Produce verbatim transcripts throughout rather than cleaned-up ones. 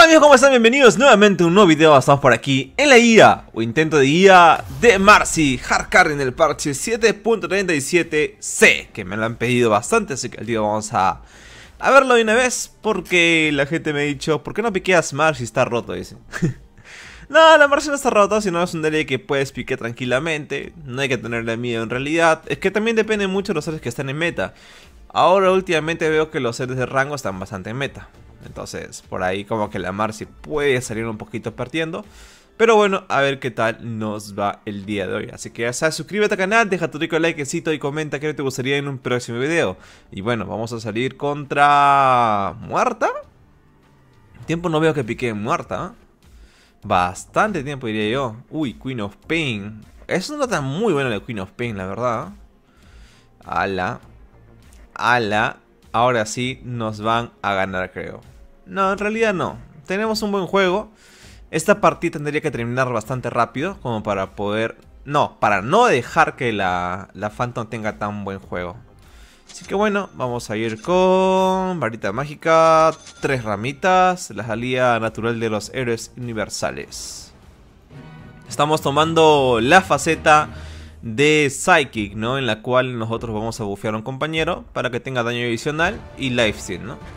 Hola amigos, ¿cómo están? Bienvenidos nuevamente a un nuevo video. Estamos por aquí en la I A o intento de I A de Marcy Hardcore en el parche siete punto treinta y siete C, que me lo han pedido bastante, así que el día vamos a, a verlo de una vez. Porque la gente me ha dicho, ¿por qué no piqueas Marcy? Está roto, dicen. No, la Marcy no está rota, sino es un D L C que puedes piquear tranquilamente. No hay que tenerle miedo en realidad. Es que también depende mucho de los seres que están en meta. Ahora últimamente veo que los seres de rango están bastante en meta. Entonces por ahí como que la Marcy puede salir un poquito perdiendo. Pero bueno, a ver qué tal nos va el día de hoy. Así que ya sabes, suscríbete al canal, deja tu rico likecito y comenta qué te gustaría en un próximo video. Y bueno, vamos a salir contra... ¿Muerta? Tiempo no veo que pique Muerta, ¿eh? Bastante tiempo diría yo. Uy, Queen of Pain. Es una nota muy buena de Queen of Pain, la verdad. Ala. Ala. Ahora sí nos van a ganar, creo. No, en realidad no. Tenemos un buen juego. Esta partida tendría que terminar bastante rápido, como para poder... No, para no dejar que la, la Phantom tenga tan buen juego. Así que bueno, vamos a ir con varita mágica, tres ramitas, la salida natural de los héroes universales. Estamos tomando la faceta de Psychic, ¿no? En la cual nosotros vamos a bufear a un compañero para que tenga daño adicional y lifesteal, ¿no?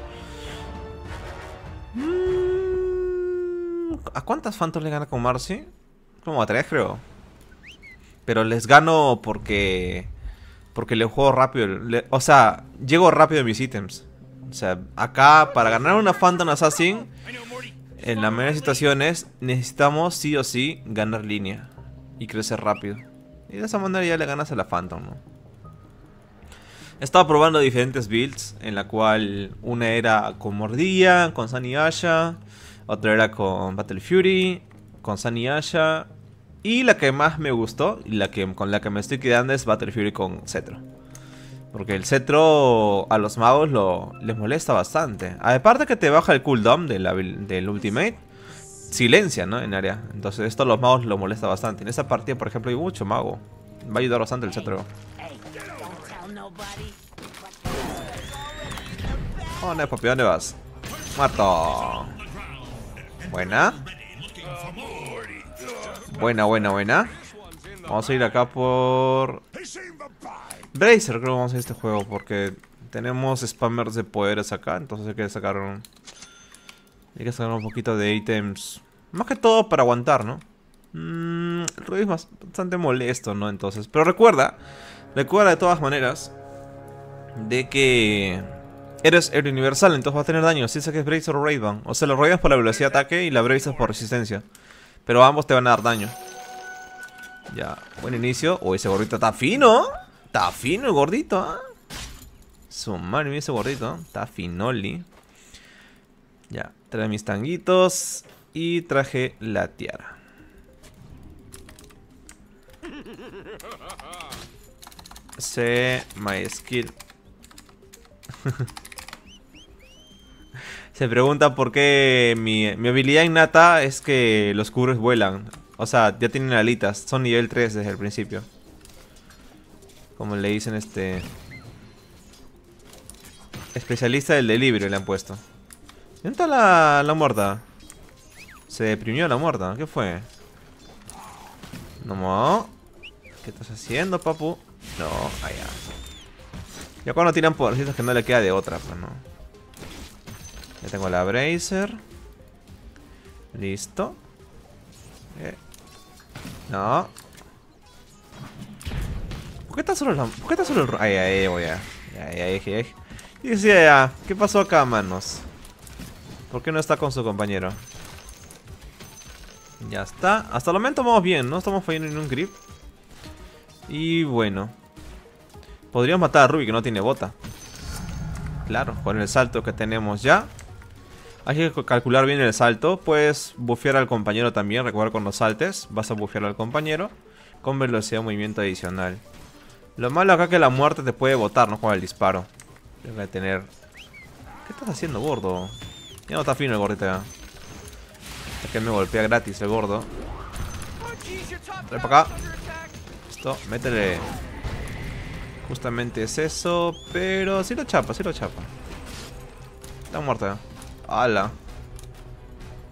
¿A cuántas Phantoms le gana con Marcy? Como a tres, creo. Pero les gano porque... Porque le juego rápido. Le, o sea, llego rápido a mis ítems. O sea, acá para ganar una Phantom Assassin, en la mayoría de situaciones, necesitamos sí o sí ganar línea y crecer rápido. Y de esa manera ya le ganas a la Phantom, ¿no? He estado probando diferentes builds, en la cual una era con Mordilla, con Sunny Asha, otra era con Battle Fury, con Sunny Asha, y la que más me gustó, y la que, con la que me estoy quedando es Battle Fury con Cetro. Porque el Cetro a los magos lo, les molesta bastante. Aparte que te baja el cooldown de la, del Ultimate, silencia, ¿no? En área. Entonces esto a los magos lo molesta bastante. En esa partida, por ejemplo, hay mucho mago. Va a ayudar bastante el Cetro. Oh, no, papi, ¿dónde vas? Muerto. Buena. Buena, buena, buena. Vamos a ir acá por... Bracer, creo que vamos a ir a este juego. Porque tenemos spammers de poderes acá. Entonces hay que sacar un... Hay que sacar un poquito de ítems. Más que todo para aguantar, ¿no? Mm, el ruido es más, bastante molesto, ¿no? Entonces, pero recuerda, recuerda de todas maneras de que eres el universal, entonces vas a tener daño. Si saques Bracer o Raidban. O sea, lo Raidban por la velocidad de ataque y la Bracer por resistencia. Pero ambos te van a dar daño. Ya, buen inicio. Uy, ese gordito está fino. Está fino el gordito, ¿eh? Su madre mía, ese gordito, ¿eh? Está finoli. Ya, trae mis tanguitos y traje la tiara. Se my skill. Se pregunta por qué mi, mi habilidad innata es que los cubres vuelan. O sea, ya tienen alitas, son nivel tres desde el principio. Como le dicen este... Especialista del delivery le han puesto. ¿Dónde está la, la muerta? Se deprimió la muerta, ¿qué fue? No. ¿Qué estás haciendo, papu? No, allá. Ya cuando tiran podercitos que no le queda de otra, pues no. Ya tengo la Bracer. Listo. Eh. No. ¿Por qué está solo la... ¿Por qué está solo el... Ay, ay, voy a... Ay, ay, ay, ay. Y decía ya, ¿qué pasó acá, manos? ¿Por qué no está con su compañero? Ya está. Hasta el momento vamos bien, no estamos fallando en un grip. Y bueno, podríamos matar a Ruby, que no tiene bota. Claro, con el salto que tenemos ya. Hay que calcular bien el salto. Puedes bufear al compañero también. Recuerda, cuando saltes vas a bufear al compañero con velocidad de movimiento adicional. Lo malo acá es que la muerte te puede botar, ¿no? Con el disparo. Tienes que tener... ¿Qué estás haciendo, gordo? Ya no está fino el gordito ya. Es que me golpea gratis el gordo. Trae para acá. Listo, métele. Justamente es eso. Pero sí lo chapa, sí lo chapa. Está muerta. ¡Hala!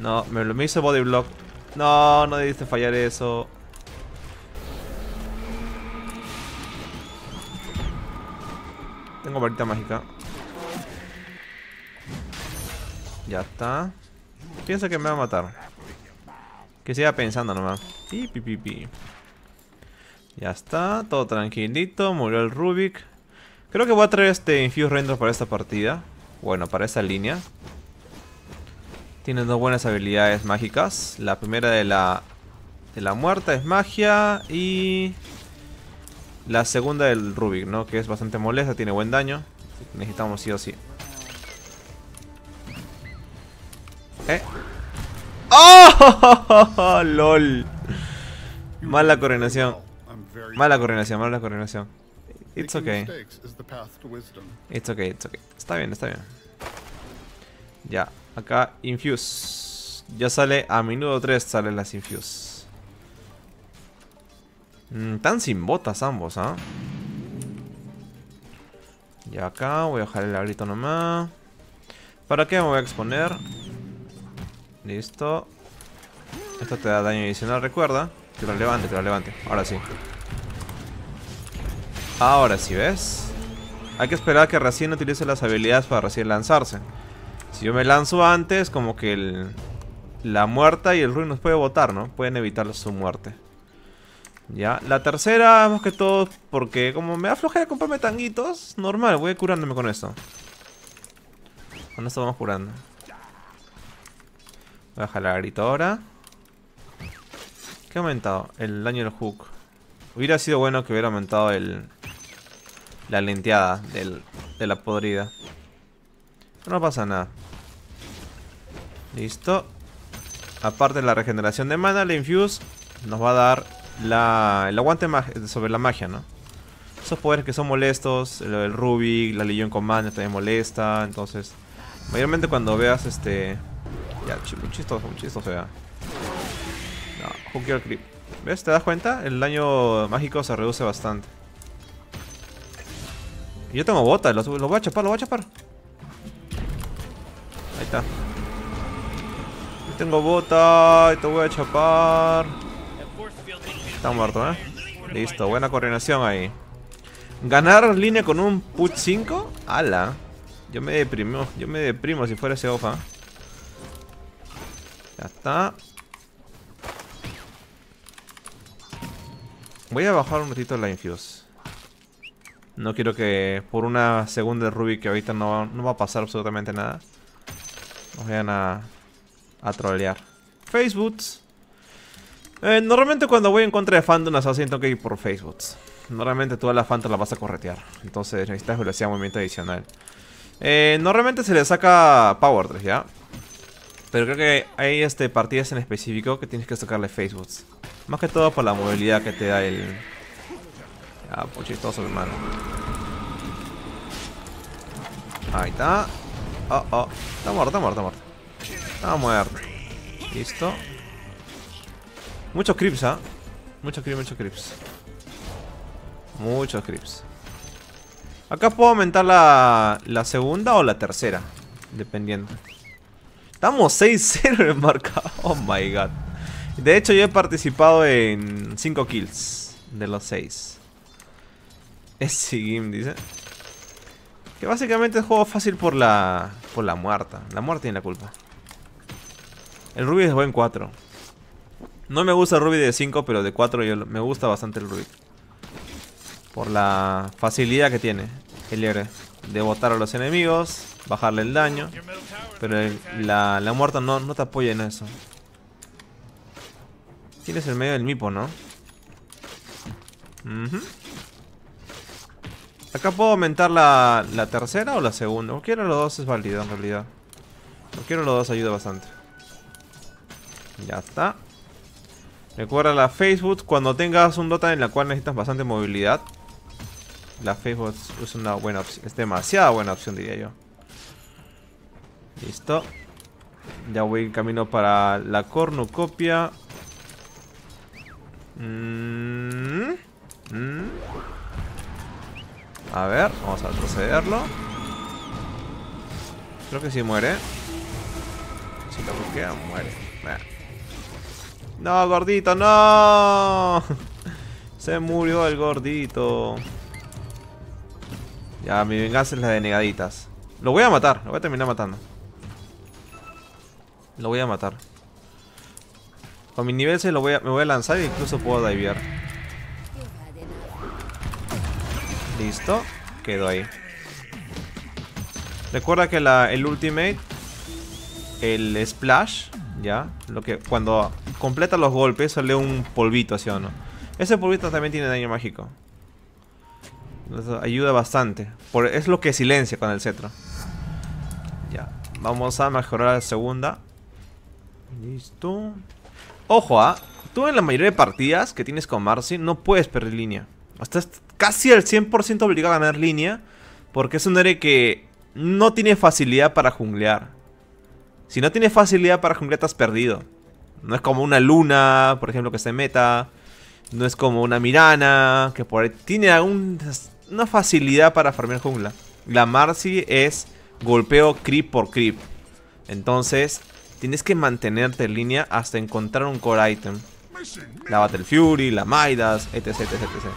No, me lo me hizo body block. No, no debiste fallar eso. Tengo varita mágica. Ya está. Piensa que me va a matar. Que siga pensando nomás. Pi, pi, pi, pi. Ya está, todo tranquilito. Murió el Rubik. Creo que voy a traer este Infuse Render para esta partida. Bueno, para esta línea. Tiene dos buenas habilidades mágicas. La primera de la de la muerta es magia. Y la segunda del Rubik, ¿no? Que es bastante molesta, tiene buen daño. Necesitamos sí o sí. ¿Eh? ¡Oh! ¡Lol! Mala coordinación. Mala coordinación, mala coordinación. It's okay. It's okay, it's okay. Está bien, está bien. Ya, acá Infuse. Ya sale a minuto tres, salen las Infuse. Mm, están sin botas ambos, ¿ah? ¿eh? Ya acá voy a dejar el labrito nomás. ¿Para qué me voy a exponer? Listo. Esto te da daño adicional, recuerda. Que lo levante, que lo levante. Ahora sí. Ahora sí, ¿ves? Hay que esperar a que recién utilice las habilidades para recién lanzarse. Si yo me lanzo antes, como que el, la muerta y el Rubik nos puede botar, ¿no? Pueden evitar su muerte. Ya, la tercera, más que todo, porque como me da flojera comprarme tanguitos, normal, voy curándome con esto. Con esto vamos curando. Voy a jalar grito ahora. ¿Qué ha aumentado? El daño del hook. Hubiera sido bueno que hubiera aumentado el... la lenteada del, de la podrida. Pero no pasa nada. Listo. Aparte de la regeneración de mana, la Infuse nos va a dar la, el aguante sobre la magia, ¿no? Esos poderes que son molestos, el, el Rubik, la Legion Command también molesta. Entonces, mayormente cuando veas este... Ya, muy chistoso, muy chistoso ya. No, Hooker Creep. ¿Ves? ¿Te das cuenta? El daño mágico se reduce bastante. Y yo tengo botas, lo, lo voy a chapar, lo voy a chapar. Ahí está. Yo tengo bota y te voy a chapar. Está muerto, ¿eh? Listo, buena coordinación ahí. Ganar línea con un push cinco. ¡Hala! Yo me deprimo, yo me deprimo si fuera ese ofa. Ya está. Voy a bajar un ratito la Infuse. No quiero que por una segunda de Rubik que ahorita no, no va a pasar absolutamente nada, nos vayan a, a trolear. Facebook. Eh, normalmente cuando voy en contra de Phantom Assassin tengo que ir por Facebook. Normalmente todas las Phantom las vas a corretear. Entonces necesitas velocidad de movimiento adicional. Eh, normalmente se le saca Power tres, ¿ya? Pero creo que hay este, partidas en específico que tienes que sacarle Facebook. Más que todo por la movilidad que te da el... Ya, pues chistoso, hermano. Ahí está. Oh, oh. Está muerto, está muerto, está muerto. Está muerto. Listo. Muchos creeps, ¿ah? ¿eh? Muchos creeps, muchos creeps. Muchos creeps. Acá puedo aumentar la, la segunda o la tercera, dependiendo. Estamos seis cero en marca. Oh my god. De hecho yo he participado en cinco kills de los seis. Ese game dice que básicamente es juego fácil por la por la muerta. La muerta tiene la culpa. El Rubik es buen cuatro. No me gusta el Rubik de cinco, pero de cuatro yo, me gusta bastante el Rubik. Por la facilidad que tiene el héroe de botar a los enemigos, bajarle el daño. Pero el, la, la muerta no, no te apoya en eso. Tienes el medio del Mipo, ¿no? Uh-huh. Acá puedo aumentar la, la tercera o la segunda. Cualquiera de los dos es válido en realidad. Cualquiera de los dos ayuda bastante. Ya está. Recuerda la Facebook. Cuando tengas un Dota en la cual necesitas bastante movilidad, la Facebook es una buena opción. Es demasiada buena opción, diría yo. Listo. Ya voy en camino para la cornucopia. Mm, mm. A ver, vamos a retrocederlo. Creo que sí muere. Si lo buquea, muere. No, gordito, no. Se murió el gordito. Ya, mi venganza es la de negaditas. Lo voy a matar, lo voy a terminar matando. Lo voy a matar. Con mi nivel seis lo voy a, me voy a lanzar e incluso puedo divear. Listo, quedó ahí. Recuerda que la, el ultimate, el splash, ya, lo que cuando completa los golpes sale un polvito, ¿sí o no? Ese polvito también tiene daño mágico. Eso ayuda bastante. Por, es lo que silencia con el cetro. Ya, vamos a mejorar la segunda. Listo. Ojo, ¿ah? Tú en la mayoría de partidas que tienes con Marci no puedes perder línea. Estás casi al cien por ciento obligado a ganar línea, porque es un héroe que no tiene facilidad para junglear. Si no tiene facilidad para junglear, te has perdido. No es como una Luna, por ejemplo, que está en meta. No es como una Mirana, que por ahí tiene algún, una facilidad para farmear jungla. La Marci es golpeo creep por creep. Entonces tienes que mantenerte en línea hasta encontrar un core item. La Battle Fury, la Midas, etc, etc, etcétera.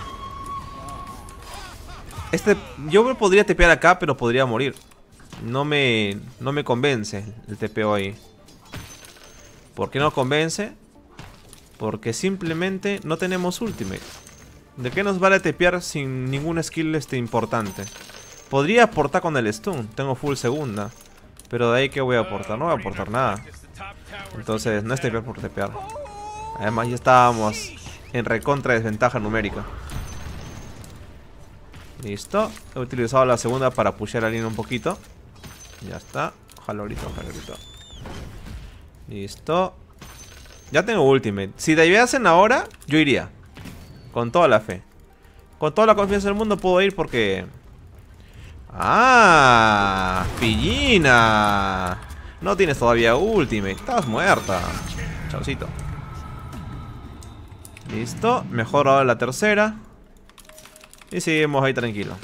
Este, yo me podría tepear acá, pero podría morir. No me, no me convence el tepeo ahí. ¿Por qué no convence? Porque simplemente no tenemos ultimate. ¿De qué nos vale tepear sin ningún skill este importante? Podría aportar con el stun, tengo full segunda. Pero de ahí, ¿qué voy a aportar? No voy a aportar nada. Entonces no es tepear por tepear. Además ya estábamos en recontra desventaja numérica. Listo. He utilizado la segunda para pushear la línea un poquito. Ya está. Ojalá ahorita, ojalá ahorita. Listo. Ya tengo ultimate. Si diveasen ahora, yo iría. Con toda la fe. Con toda la confianza del mundo puedo ir porque... ¡Ah! ¡Pillina! No tienes todavía ultimate. Estás muerta. Chaucito. Listo. Mejor ahora la tercera. Y seguimos ahí tranquilo.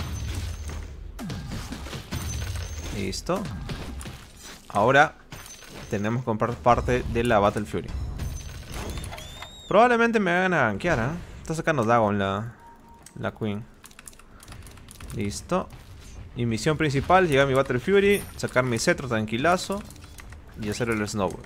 Listo. Ahora tenemos que comprar parte de la Battle Fury. Probablemente me vayan a gankear, ¿eh? Está sacando Dagon la, la Queen. Listo. Mi misión principal, llegar a mi Battle Fury, sacar mi cetro tranquilazo y hacer el snowball.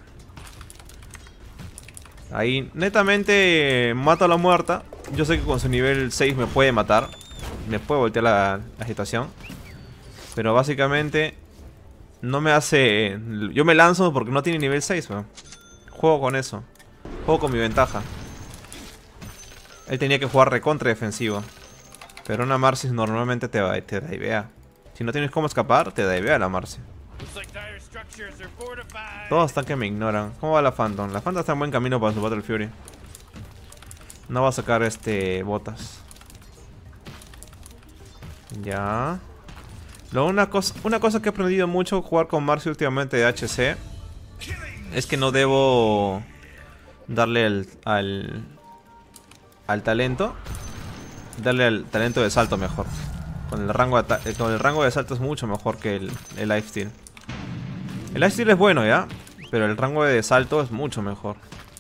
Ahí netamente mato a la muerta. Yo sé que con su nivel seis me puede matar. Me puede voltear la, la situación. Pero básicamente no me hace... Yo me lanzo porque no tiene nivel seis, man. Juego con eso. Juego con mi ventaja. Él tenía que jugar recontra defensivo. Pero una Marci normalmente te, va, te divea. Si no tienes cómo escapar, te divea la Marci. Todos están que me ignoran. ¿Cómo va la Phantom? La Phantom está en buen camino para su Battle Fury. No va a sacar este botas. Ya. Lo, una, cosa, una cosa que he aprendido mucho jugar con Marci últimamente de H C es que no debo darle el, al, al talento. Darle al talento de salto mejor. Con el rango de, con el rango de salto es mucho mejor que el, el lifesteal. El lifesteal es bueno, ¿ya? Pero el rango de salto es mucho mejor.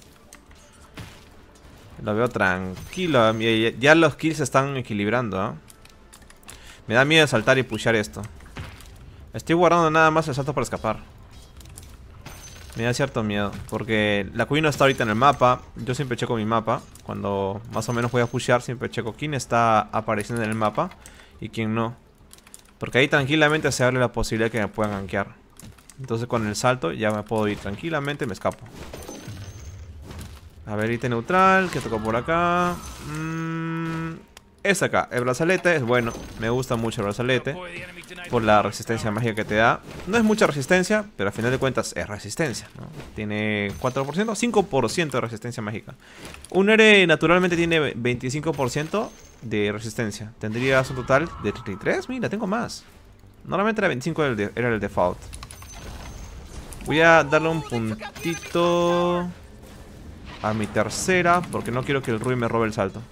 Lo veo tranquilo. Ya los kills se están equilibrando, ¿eh? Me da miedo saltar y pushear esto. Estoy guardando nada más el salto para escapar. Me da cierto miedo. Porque la Queen no está ahorita en el mapa. Yo siempre checo mi mapa. Cuando más o menos voy a pushear, siempre checo quién está apareciendo en el mapa y quién no. Porque ahí tranquilamente se abre la posibilidad de que me puedan gankear. Entonces con el salto ya me puedo ir tranquilamente, me escapo. A ver, ítem neutral, que tocó por acá. Mmm, es acá, el brazalete es bueno. Me gusta mucho el brazalete por la resistencia mágica que te da. No es mucha resistencia, pero al final de cuentas es resistencia, ¿no? Tiene cuatro por ciento, cinco por ciento de resistencia mágica. Un héroe naturalmente tiene veinticinco por ciento de resistencia. Tendrías un total de treinta y tres. Mira, tengo más. Normalmente era veinticinco, era el, de, era el default. Voy a darle un puntito a mi tercera, porque no quiero que el Rui me robe el salto.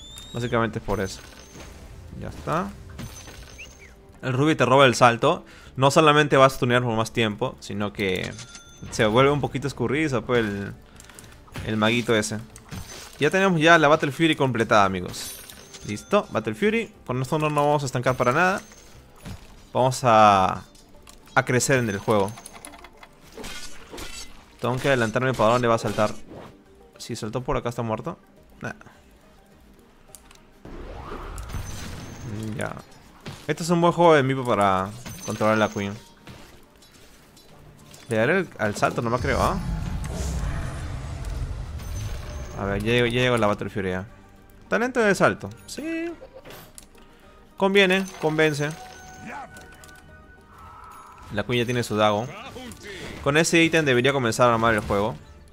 Básicamente es por eso. Ya está. El Ruby te roba el salto. no solamente vas a tunear por más tiempo, sino que se vuelve un poquito escurridizo pues el, el maguito ese. Ya tenemos ya la Battle Fury completada, amigos. Listo, Battle Fury. Con esto no nos vamos a estancar para nada. Vamos a, a crecer en el juego. Tengo que adelantarme para dónde va a saltar. Si saltó por acá está muerto. Nah. Ya. Este es un buen juego de Meepo para controlar la Queen. Le daré el, al salto, no me creo, ¿ah? A ver, ya llego, ya llego a la Battle Fury ya. Talento de salto. Sí. Conviene, convence. La Queen ya tiene su Dago. Con ese ítem debería comenzar a armar el juego.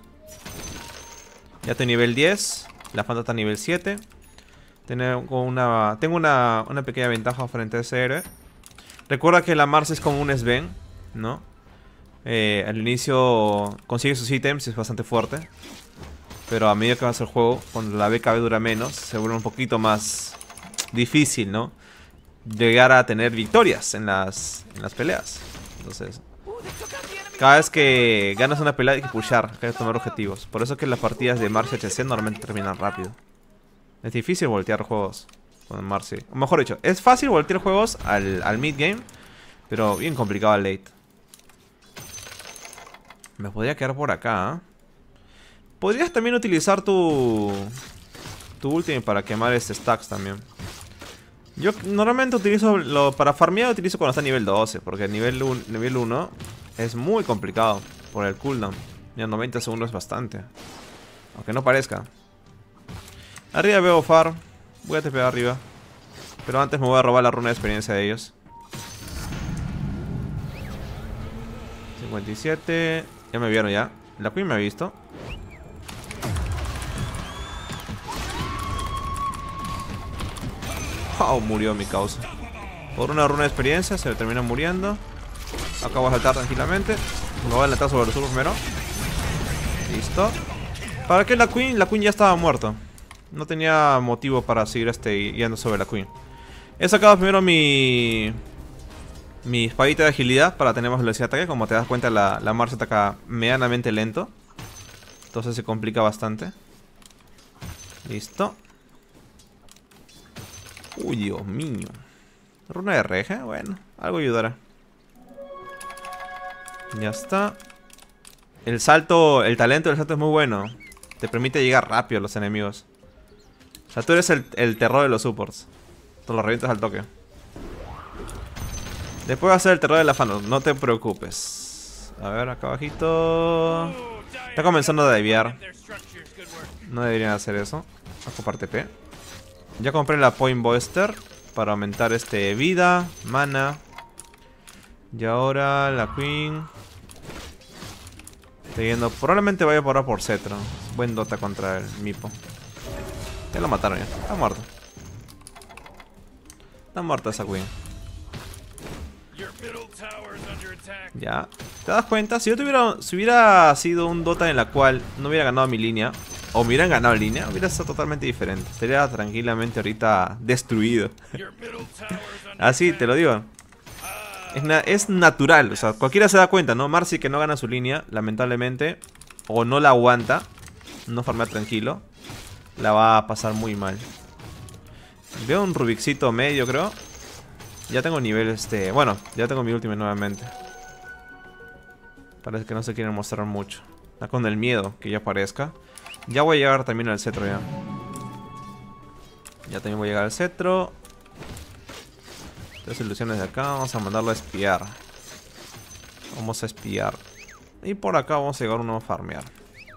Ya estoy nivel diez. La Fanta está a nivel siete. Tengo una, tengo una, una pequeña ventaja frente a ese héroe. Recuerda que la Marcy es como un Sven, ¿no? Eh, al inicio consigue sus ítems y es bastante fuerte. Pero a medida que avanza el juego, cuando la B K B dura menos, se vuelve un poquito más difícil, ¿no? Llegar a tener victorias en las, en las peleas. Entonces, cada vez que ganas una pelea hay que pushar, hay que tomar objetivos. Por eso que las partidas de Marcy H C normalmente terminan rápido. Es difícil voltear juegos con Marcy. O mejor dicho, es fácil voltear juegos al, al mid game, pero bien complicado al late. Me podría quedar por acá, ¿eh? Podrías también utilizar tu tu ultimate para quemar este stacks también. Yo normalmente utilizo lo, para farmear utilizo cuando está a nivel doce, porque nivel, un, nivel uno es muy complicado por el cooldown. Ya noventa segundos es bastante, aunque no parezca. Arriba veo Far. Voy a tepear arriba, pero antes me voy a robar la runa de experiencia de ellos. cincuenta y siete. Ya me vieron ya. La Queen me ha visto. Oh, murió mi causa. Por una runa de experiencia se termina muriendo. Acá voy a saltar tranquilamente. Me voy a adelantar sobre el sur primero. Listo. ¿Para qué la Queen? La Queen ya estaba muerto. No tenía motivo para seguir este yendo sobre la Queen. He sacado primero mi Mi espadita de agilidad para tener más velocidad de ataque. Como te das cuenta, la, la Marcy ataca medianamente lento. Entonces se complica bastante. Listo. Uy, Dios mío. Runa de reja, bueno, algo ayudará. Ya está. El salto, el talento del salto es muy bueno. Te permite llegar rápido a los enemigos. O sea, tú eres el, el terror de los supports. Te lo revientas al toque. Después va a ser el terror de la Phantom, no te preocupes. A ver, acá abajito. Está comenzando a desviar. No deberían hacer eso. A ocupar T P. Ya compré la Point Buster para aumentar este vida, mana. Y ahora la Queen. Estoy yendo. Probablemente vaya a parar por Cetro. Buen Dota contra el Meepo. Ya lo mataron ya. Está muerto. Está muerta esa Queen. Ya. ¿Te das cuenta? Si yo tuviera, si hubiera sido un Dota en la cual no hubiera ganado mi línea, o me hubieran ganado en línea, hubiera sido totalmente diferente. Estaría tranquilamente ahorita destruido. Así, te lo digo. Es, na es natural, o sea, cualquiera se da cuenta, ¿no? Marcy que no gana su línea, lamentablemente, o no la aguanta, no farmea tranquilo, la va a pasar muy mal. Veo un Rubikcito medio, creo. Ya tengo nivel este... Bueno, ya tengo mi última nuevamente. Parece que no se quieren mostrar mucho. Está con el miedo que ya aparezca. Ya voy a llegar también al cetro ya. Ya también voy a llegar al cetro. Tres ilusiones de acá. Vamos a mandarlo a espiar. Vamos a espiar. Y por acá vamos a llegar uno a farmear.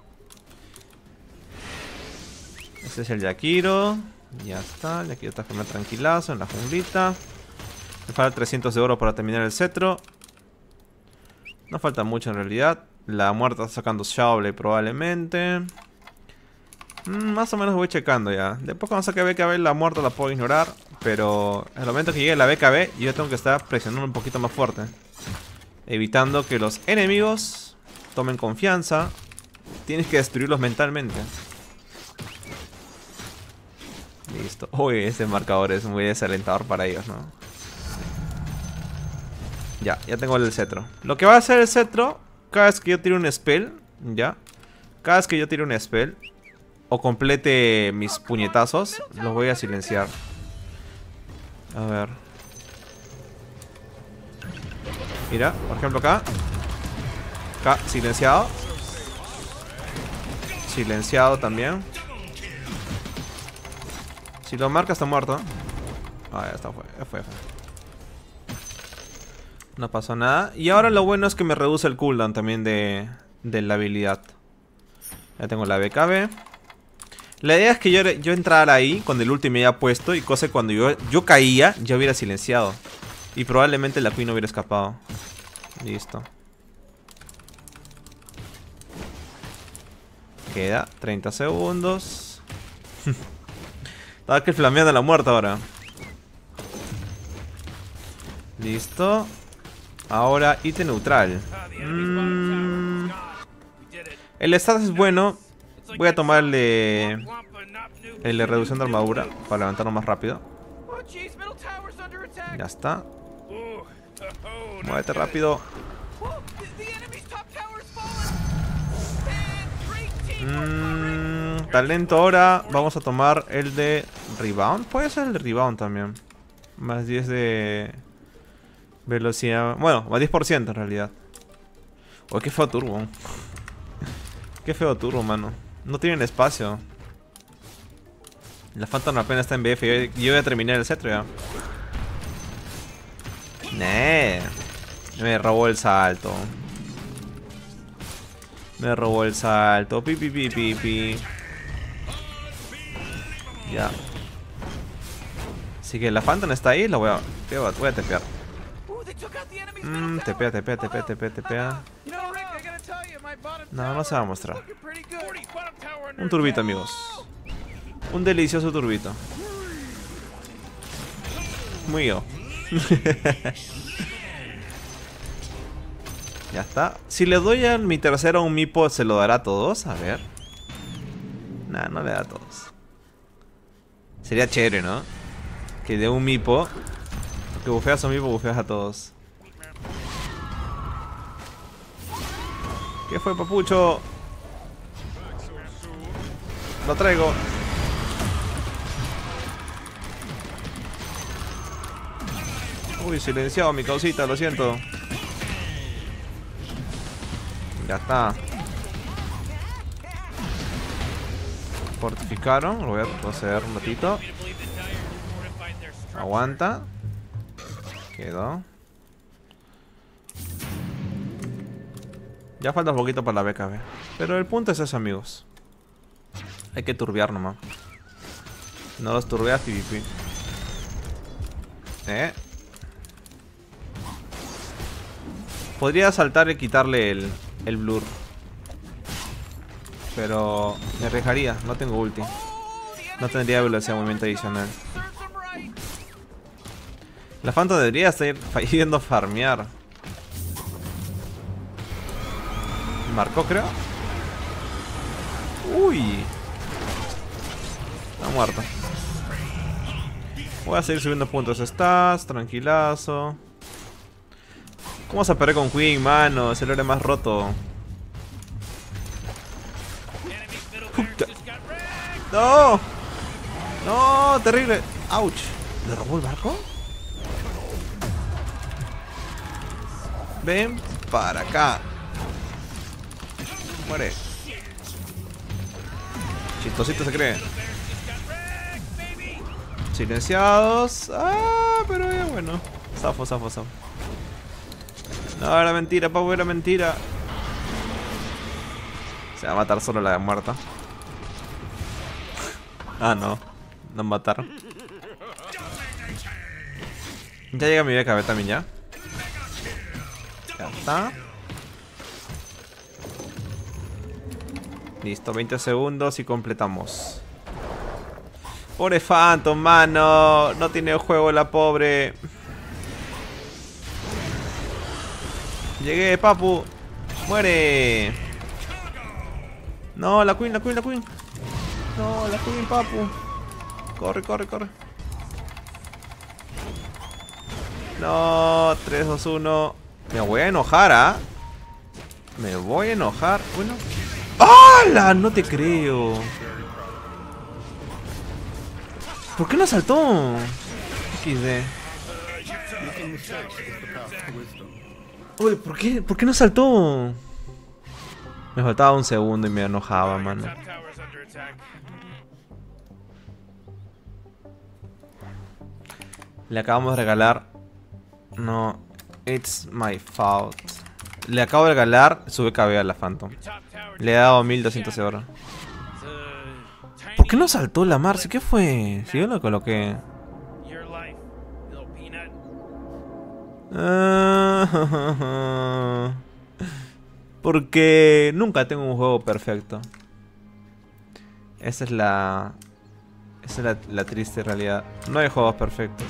Este es el Yakiro. Ya está. El Yakiro está farmeando tranquilazo en la junglita. Me falta trescientos de oro para terminar el cetro. No falta mucho en realidad. La muerta está sacando Shawblade probablemente. Mm, más o menos voy checando ya. Después cuando saque B K B la muerta la puedo ignorar. Pero en el momento que llegue la B K B yo tengo que estar presionando un poquito más fuerte. Evitando que los enemigos tomen confianza. Tienes que destruirlos mentalmente. Listo. Uy, ese marcador es muy desalentador para ellos, ¿no? Ya, ya tengo el cetro. Lo que va a hacer el cetro, cada vez que yo tire un spell, ya. Cada vez que yo tire un spell o complete mis puñetazos, los voy a silenciar. A ver. Mira, por ejemplo acá. Acá, silenciado. Silenciado también. Si lo marca está muerto. Ah, ya está, fue, ya fue, fue. No pasó nada. Y ahora lo bueno es que me reduce el cooldown también de, de la habilidad. Ya tengo la B K B. La idea es que yo, yo entrara ahí con el ulti me haya puesto. Y cosa que cuando yo, yo caía, ya hubiera silenciado. Y probablemente la Queen hubiera escapado. Listo. Queda treinta segundos. Estaba que flameando la muerte ahora. Listo. Ahora ítem neutral. Mm. El status es bueno. Voy a tomarle el de reducción de armadura para levantarlo más rápido. Ya está. Muévete rápido. Mm, talento ahora. Vamos a tomar el de rebound. Puede ser el de rebound también. Más diez de velocidad. Bueno, más diez por ciento en realidad. Uy, qué feo turbo. Qué feo turbo, mano. No tienen espacio. La Phantom apenas está en B F. Yo, yo voy a terminar el cetro ya. Nee. Me robó el salto. Me robó el salto. Pi, pi, pi, pi, pi. Ya. Así que la Phantom está ahí. La voy a, voy a tepear. Mmm, tepea, tepea, tepea, tepea, tepea. No, no se va a mostrar. Un turbito, amigos. Un delicioso turbito. Muy yo. Ya está. Si le doy a mi tercero un mipo, ¿se lo dará a todos? A ver. Nah, no le da a todos. Sería chévere, ¿no? Que de un mipo. Que bufeas a un mipo, bufeas a todos. ¿Qué fue, papucho? Lo traigo. Uy, silenciado mi causita, lo siento. Ya está. Fortificaron. Lo voy a proceder un ratito. Aguanta. Quedó. Ya falta un poquito para la B K B. Pero el punto es eso, amigos. Hay que turbear nomás. No los turbeas, PvP. Eh. Podría saltar y quitarle el, el blur. Pero me arriesgaría. No tengo ulti. No tendría velocidad de movimiento adicional. La Phantom debería estar yendo a farmear. Marcó, creo. Uy. Está muerto. Voy a seguir subiendo puntos. Estás, tranquilazo. ¿Cómo se perder con Queen, mano? Es el héroe más roto. ¡No! ¡No! ¡Terrible! ¡Auch! ¿Le robó el barco? Ven para acá. Muere. Chistosito se cree. Silenciados. Ah, pero ya bueno. Zafo, zafo, zafo. No, era mentira, Pau, era mentira. Se va a matar solo la muerta. Ah, no. No mataron. Ya llega mi B K B también ya. Ya está. Listo, veinte segundos y completamos. Pobre Phantom, mano. No tiene juego la pobre. Llegué, papu. Muere. No, la Queen, la Queen, la Queen. No, la Queen, papu. Corre, corre, corre. No, tres, dos, uno. Me voy a enojar, ¿ah? ¿eh? Me voy a enojar. Bueno. ¡Hala! No te creo. ¿Por qué no saltó? equis de. Uy, ¿por qué? ¿Por qué no saltó? Me faltaba un segundo y me enojaba, mano. Le acabamos de regalar. No, it's my fault. Le acabo de regalar su B K B a la Phantom. Le he dado mil doscientos de oro. ¿Por qué no saltó la Marcy? ¿Qué fue? Si yo lo coloqué. Ah, porque nunca tengo un juego perfecto. Esa es la... Esa es la, la triste realidad. No hay juegos perfectos.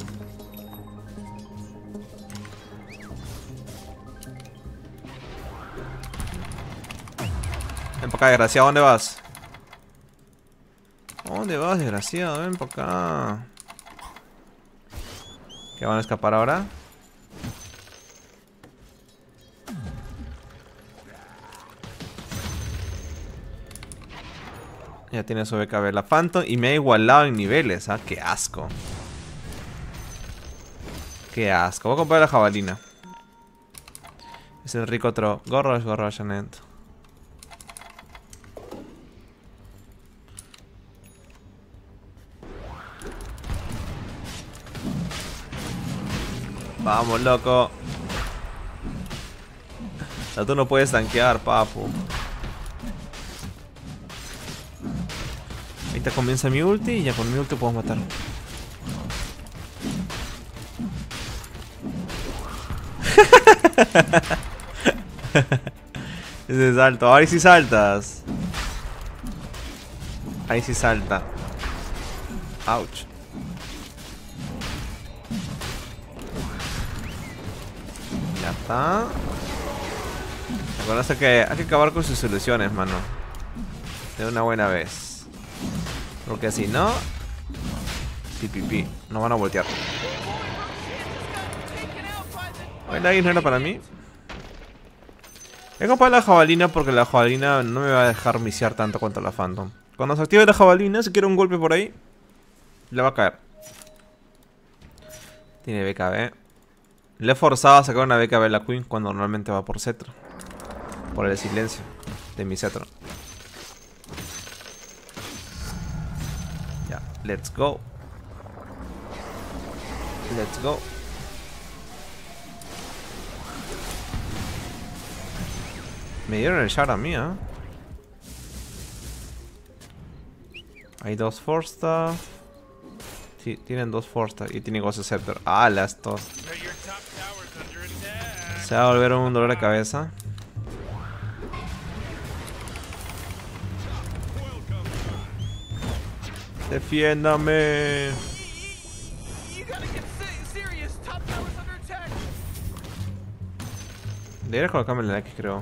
Ven para acá, desgraciado. ¿Dónde vas? ¿Dónde vas, desgraciado? Ven para acá. ¿Qué van a escapar ahora? Ya tiene su B K B la Phantom y me ha igualado en niveles, ¿ah? Qué asco. Qué asco. Voy a comprar la jabalina. Es el rico otro. Gorrosh, Gorrosh, Janet. Vamos, loco. O sea, tú no puedes tanquear, papu. Ahorita comienza mi ulti y ya con mi ulti puedo matar. Ese salto. Ahí sí saltas. Ahí sí salta. Ouch. Ya está. Recuerda que hay que acabar con sus ilusiones, mano. De una buena vez. Porque si no... Sí, pipí. No van a voltear. El Aegis no era para mí. He comprado la jabalina porque la jabalina no me va a dejar misiar tanto cuanto la Phantom. Cuando se active la jabalina, si quiere un golpe por ahí, le va a caer. Tiene B K B. Le he forzado a sacar una B K B a la Queen cuando normalmente va por cetro. Por el silencio de mi cetro. Ya, let's go. Let's go. Me dieron el shard a mí, ¿eh? Hay dos Force Staff. Sí, tienen dos Force Staff y tiene Ghost Scepter. Ah, las dos. Se va a volver un dolor de cabeza. Defiéndame. Debería colocarme el X, creo.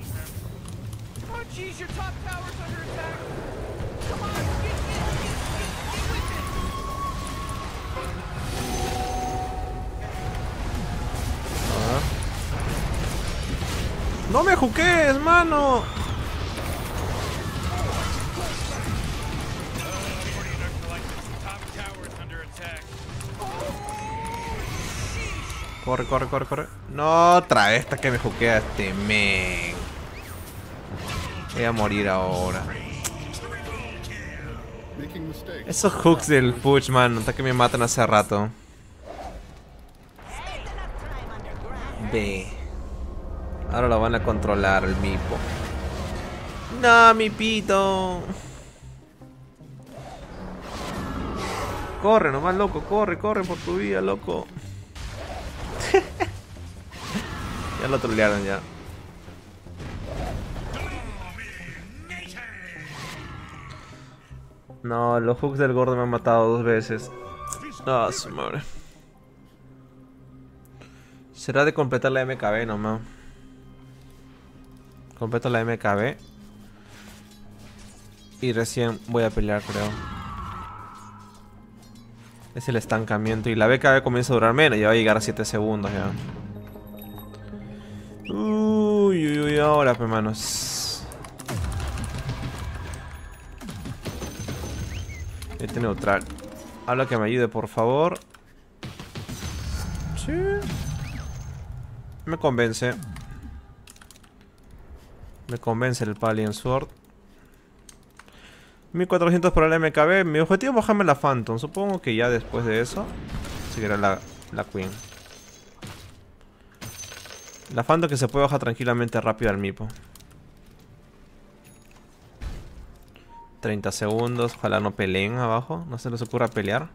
¡No me juques, mano! Corre, corre, corre, corre. No, otra vez esta que me juquea este men. Voy a morir ahora. Esos hooks del Push, man, hasta que me matan hace rato. B. Ahora lo van a controlar el Mipo. No, mi pito. Corre nomás, loco, corre, corre por tu vida, loco. Ya lo trolearon ya. No, los hooks del gordo me han matado dos veces. Ah, su madre. Será de completar la M K B nomás. Completo la M K B. Y recién voy a pelear, creo. Es el estancamiento. Y la B K B comienza a durar menos. Ya va a llegar a siete segundos ya. Uy, uy, uy, ahora, hermanos. Este neutral. Habla que me ayude, por favor. Sí. Me convence. Me convence el Pallian Sword. mil cuatrocientos para la M K B. Mi objetivo es bajarme la Phantom. Supongo que ya después de eso seguirá la, la Queen. La Phantom que se puede bajar tranquilamente rápido al Mipo. treinta segundos. Ojalá no peleen abajo. No se les ocurra pelear.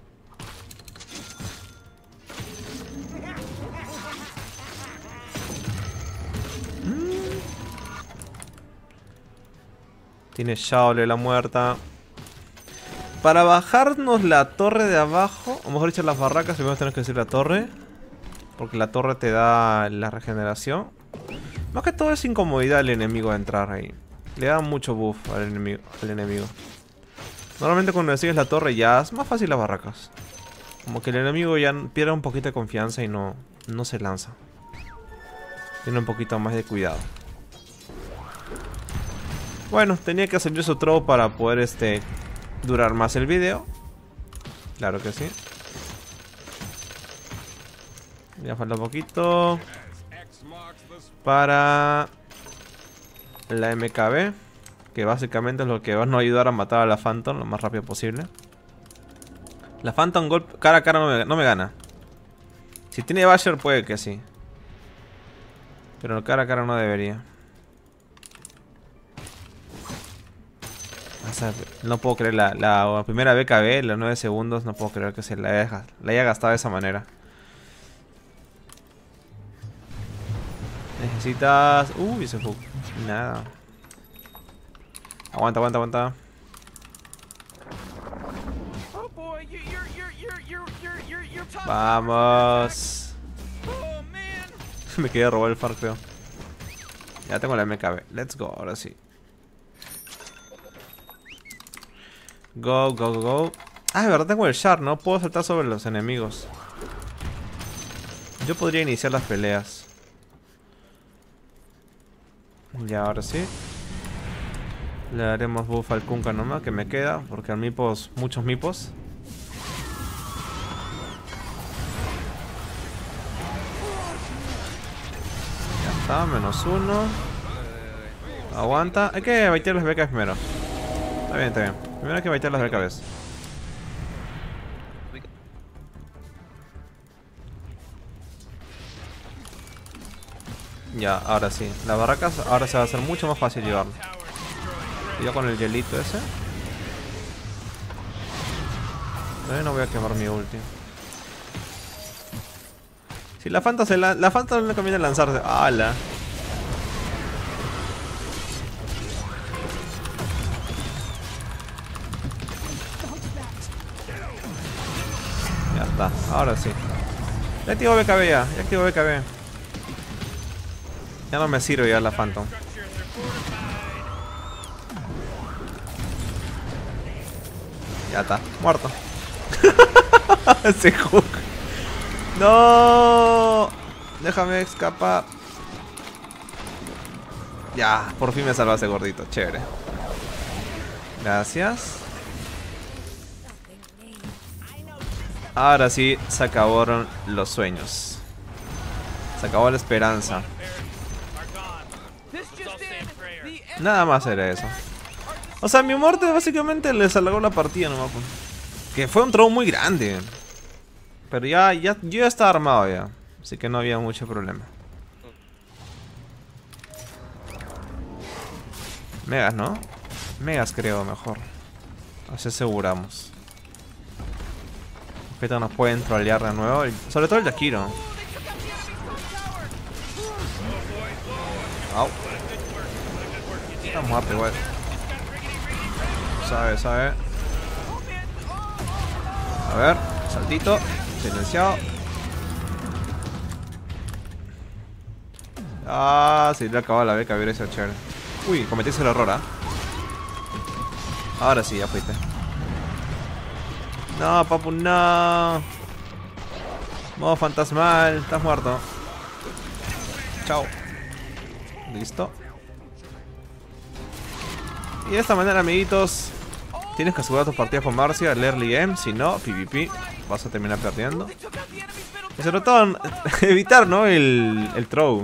Tiene Shaole la muerta. Para bajarnos la torre de abajo, o mejor dicho las barracas, primero tenemos que decir la torre. Porque la torre te da la regeneración. Más que todo es incomodidad al enemigo a entrar ahí. Le da mucho buff al enemigo, al enemigo. Normalmente cuando decides la torre ya es más fácil las barracas. Como que el enemigo ya pierde un poquito de confianza y no, no se lanza. Tiene un poquito más de cuidado. Bueno, tenía que hacer yo su throw para poder este durar más el video. Claro que sí. Ya falta poquito para la M K B, que básicamente es lo que va a nos ayudar a matar a la Phantom lo más rápido posible. La Phantom golpe cara a cara no me, no me gana. Si tiene Basher puede que sí, pero cara a cara no debería. O sea, no puedo creer la, la primera B K B, los nueve segundos, no puedo creer que se la haya, la haya gastado de esa manera. Necesitas... Uy, se fue. Nada. Aguanta, aguanta, aguanta. Vamos. Me quedé robar el far, creo. Ya tengo la M K B. Let's go, ahora sí. Go, go, go, go. Ah, de verdad tengo el Shard, ¿no? Puedo saltar sobre los enemigos. Yo podría iniciar las peleas. Ya, ahora sí. Le daremos buff al Kunkka nomás, que me queda. Porque al Mipos, muchos Mipos. Ya está, menos uno. Aguanta. Hay que baitear las B K Bs primero. Está bien, está bien. Primero hay que baitear las B K Bs. Ya, ahora sí. Las barracas ahora se va a hacer mucho más fácil llevarlo. Yo con el hielito ese. Todavía no voy a quemar mi ulti. Si la Fanta se la... La Fanta no le conviene lanzarse. ¡Hala! Ya está, ahora sí. Ya activo B K B ya, ya activo B K B. Ya no me sirve ya la Phantom. Ya está, muerto. Ese hook. No. Déjame escapar. Ya, por fin me salvaste, gordito. Chévere. Gracias. Ahora sí, se acabaron los sueños. Se acabó la esperanza. Nada más era eso. O sea, mi muerte básicamente les alargó la partida nomás. Que fue un throw muy grande. Pero ya, ya, yo ya estaba armado ya. Así que no había mucho problema. Megas, ¿no? Megas creo mejor. Así aseguramos. Ahorita nos pueden trolear de nuevo. Sobre todo el Jakiro. Au. Está muerto igual. Sabe, sabe. A ver, saltito. Silenciado. Ah, se le acabó la beca, hubiera sido chévere. Uy, cometiste el error, ¿ah? ¿eh? Ahora sí, ya fuiste. No, papu, no. Modo fantasmal, estás muerto. Chao. Listo. Y de esta manera, amiguitos, tienes que asegurar tus partidas con Marcia, el early game. Si no, PvP, vas a terminar perdiendo. Y sobre todo, evitar, ¿no? El, el throw.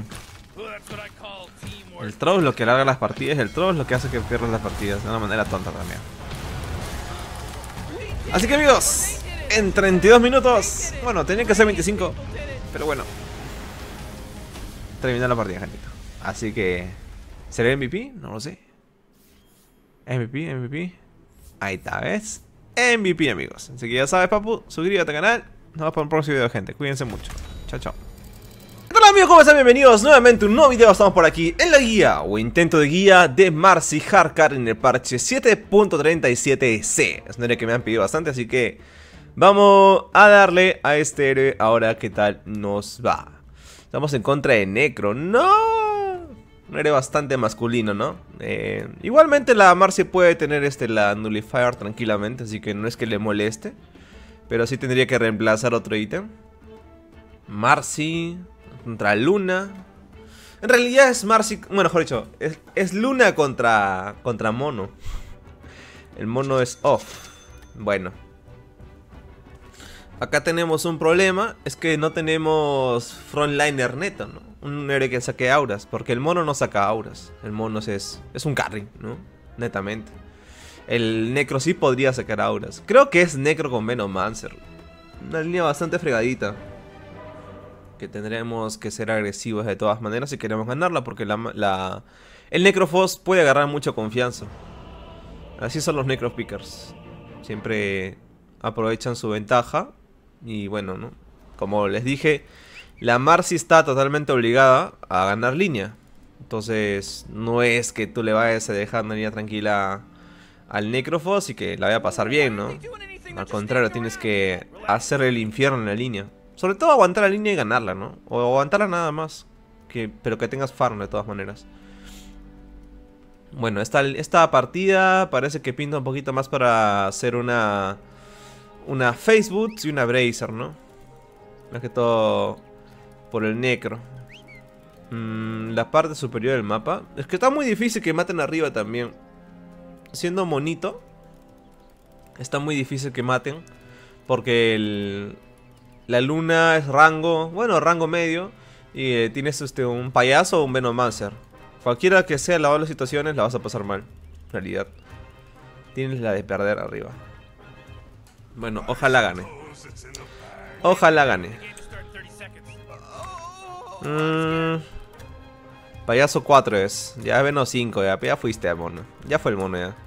El throw es lo que alarga las partidas. El throw es lo que hace que pierdas las partidas de una manera tonta también. Así que, amigos, en treinta y dos minutos, bueno, tenía que ser veinticinco, pero bueno, terminó la partida, genito. Así que, ¿seré M V P? No lo sé. M V P, M V P. Ahí está, ¿ves? M V P, amigos. Así que ya sabes, papu, suscríbete al canal. Nos vemos para un próximo video, gente. Cuídense mucho. Chao, chao. Hola amigos, ¿cómo están? Bienvenidos nuevamente a un nuevo video. Estamos por aquí en la guía o intento de guía de Marcy Hardcore en el parche siete punto treinta y siete C. Es un héroe que me han pedido bastante, así que vamos a darle a este héroe ahora qué tal nos va. Estamos en contra de Necro. ¡No! Un héroe bastante masculino, ¿no? Eh, igualmente la Marcy puede tener este, la Nullifier tranquilamente, así que no es que le moleste. Pero sí tendría que reemplazar otro ítem. Marcy contra Luna. En realidad es Marcy, bueno, mejor dicho, es, es Luna contra, contra Mono. El Mono es off. Bueno. Acá tenemos un problema, es que no tenemos frontliner neto, ¿no? Un héroe que saque auras, porque el Mono no saca auras. El Mono es, es un carry, ¿no? Netamente. El Necro sí podría sacar auras. Creo que es Necro con Venomancer. Una línea bastante fregadita, que tendremos que ser agresivos de todas maneras si queremos ganarla, porque la, la, el Necrophos puede agarrar mucha confianza. Así son los Necropickers. Siempre aprovechan su ventaja. Y bueno, ¿no? Como les dije, la Marcy está totalmente obligada a ganar línea. Entonces no es que tú le vayas a dejar una línea tranquila al Necrophos y que la vaya a pasar bien, ¿no? Al contrario, tienes que hacer el infierno en la línea. Sobre todo aguantar la línea y ganarla, ¿no? O aguantarla nada más, que, pero que tengas farm de todas maneras. Bueno, esta, esta partida parece que pinta un poquito más para hacer una Una Facebook y una Bracer, ¿no? Más que todo por el Necro. mm, La parte superior del mapa. Es que está muy difícil que maten arriba también. Siendo monito, está muy difícil que maten, porque el, la Luna es rango, bueno, rango medio. Y eh, tienes este, un payaso o un Venomancer. Cualquiera que sea la de las situaciones, la vas a pasar mal, en realidad. Tienes la de perder arriba. Bueno, ojalá gane. Ojalá gane. Mm, payaso cuatro es. Ya Veno cinco, ya, ya fuiste al mono. Ya fue el mono ya.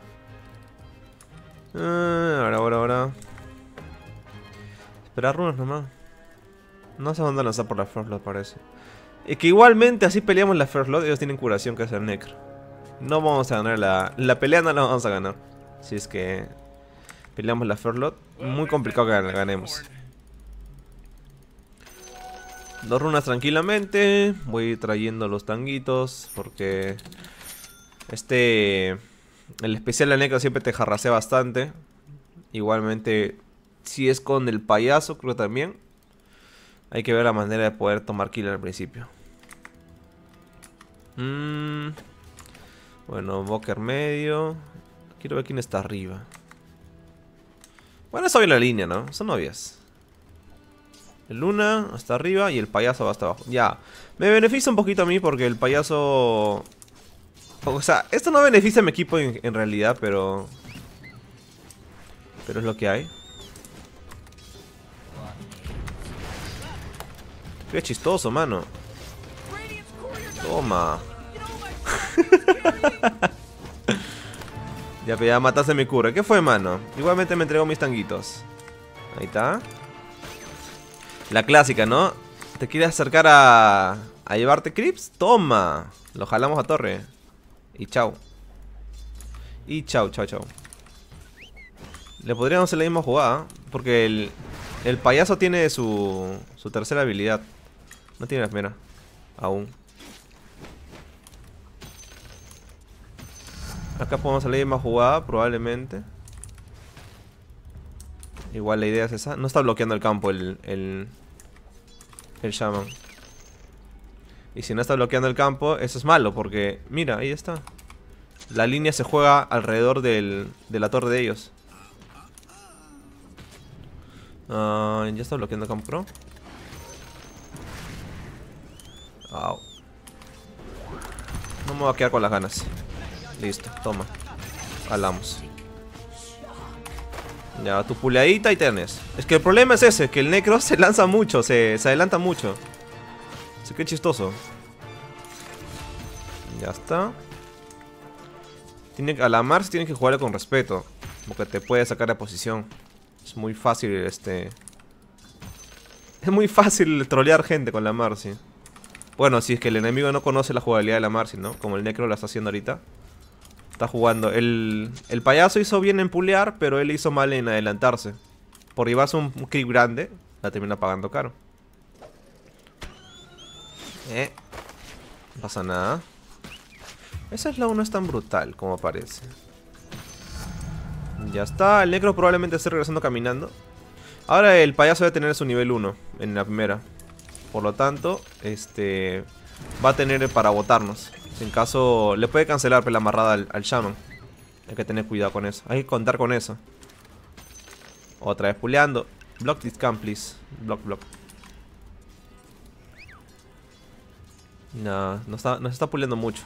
Uh, ahora, ahora, ahora. Esperar runas nomás. No sé dónde lanzar por la First Blood, parece. Y que igualmente así peleamos la First Blood. Ellos tienen curación, que es el Necro. No vamos a ganar la... La pelea no la vamos a ganar. Si es que peleamos la First Blood. Muy complicado que la ganemos. Dos runas tranquilamente. Voy trayendo los tanguitos, porque este... el especial de Necro siempre te jarrasea bastante. Igualmente, si es con el payaso, creo también. Hay que ver la manera de poder tomar kill al principio. Mm. Bueno, Boker medio. Quiero ver quién está arriba. Bueno, es obvia la línea, ¿no? Son obvias. El Luna hasta arriba y el payaso va hasta abajo. Ya. Me beneficia un poquito a mí porque el payaso... O sea, esto no beneficia a mi equipo en, en realidad, pero... Pero es lo que hay. Qué chistoso, mano. Toma. Ya, ya mataste mi cura. ¿Qué fue, mano? Igualmente me entregó mis tanguitos. Ahí está. La clásica, ¿no? ¿Te quieres acercar a, a llevarte creeps? Toma. Lo jalamos a torre. Y chau. Y chau, chau, chau. Le podríamos hacer la misma jugada, porque el, el payaso tiene su, su tercera habilidad. No tiene la primera. Aún. Acá podemos hacer la misma jugada, probablemente. Igual la idea es esa. No está bloqueando el campo el, el, el Shaman. Y si no está bloqueando el campo, eso es malo porque, mira, ahí está. La línea se juega alrededor del, de la torre de ellos. Uh, ya está bloqueando el campo, bro. Wow. No me voy a quedar con las ganas. Listo, toma. Jalamos. Ya, tu puleadita y tenés. Es que el problema es ese, que el Necro se lanza mucho, se, se adelanta mucho. Así que chistoso. Ya está. Tiene, a la Mars tienes que jugarle con respeto, porque te puede sacar de posición. Es muy fácil este... Es muy fácil trolear gente con la Marcy. Bueno, si es que el enemigo no conoce la jugabilidad de la Marcy, ¿no? Como el Necro la está haciendo ahorita. Está jugando. El, el payaso hizo bien en pulear, pero él hizo mal en adelantarse. Por llevarse un, un creep grande, la termina pagando caro. Eh. No pasa nada. Esa Slow no es tan brutal como parece. Ya está. El Necro probablemente esté regresando caminando. Ahora el payaso debe tener su nivel uno en la primera. Por lo tanto, este va a tener para botarnos. Si en caso le puede cancelar la amarrada al, al Shaman. Hay que tener cuidado con eso. Hay que contar con eso. Otra vez puleando. Block this camp, please. Block, block. No, no está, no se está puleando mucho.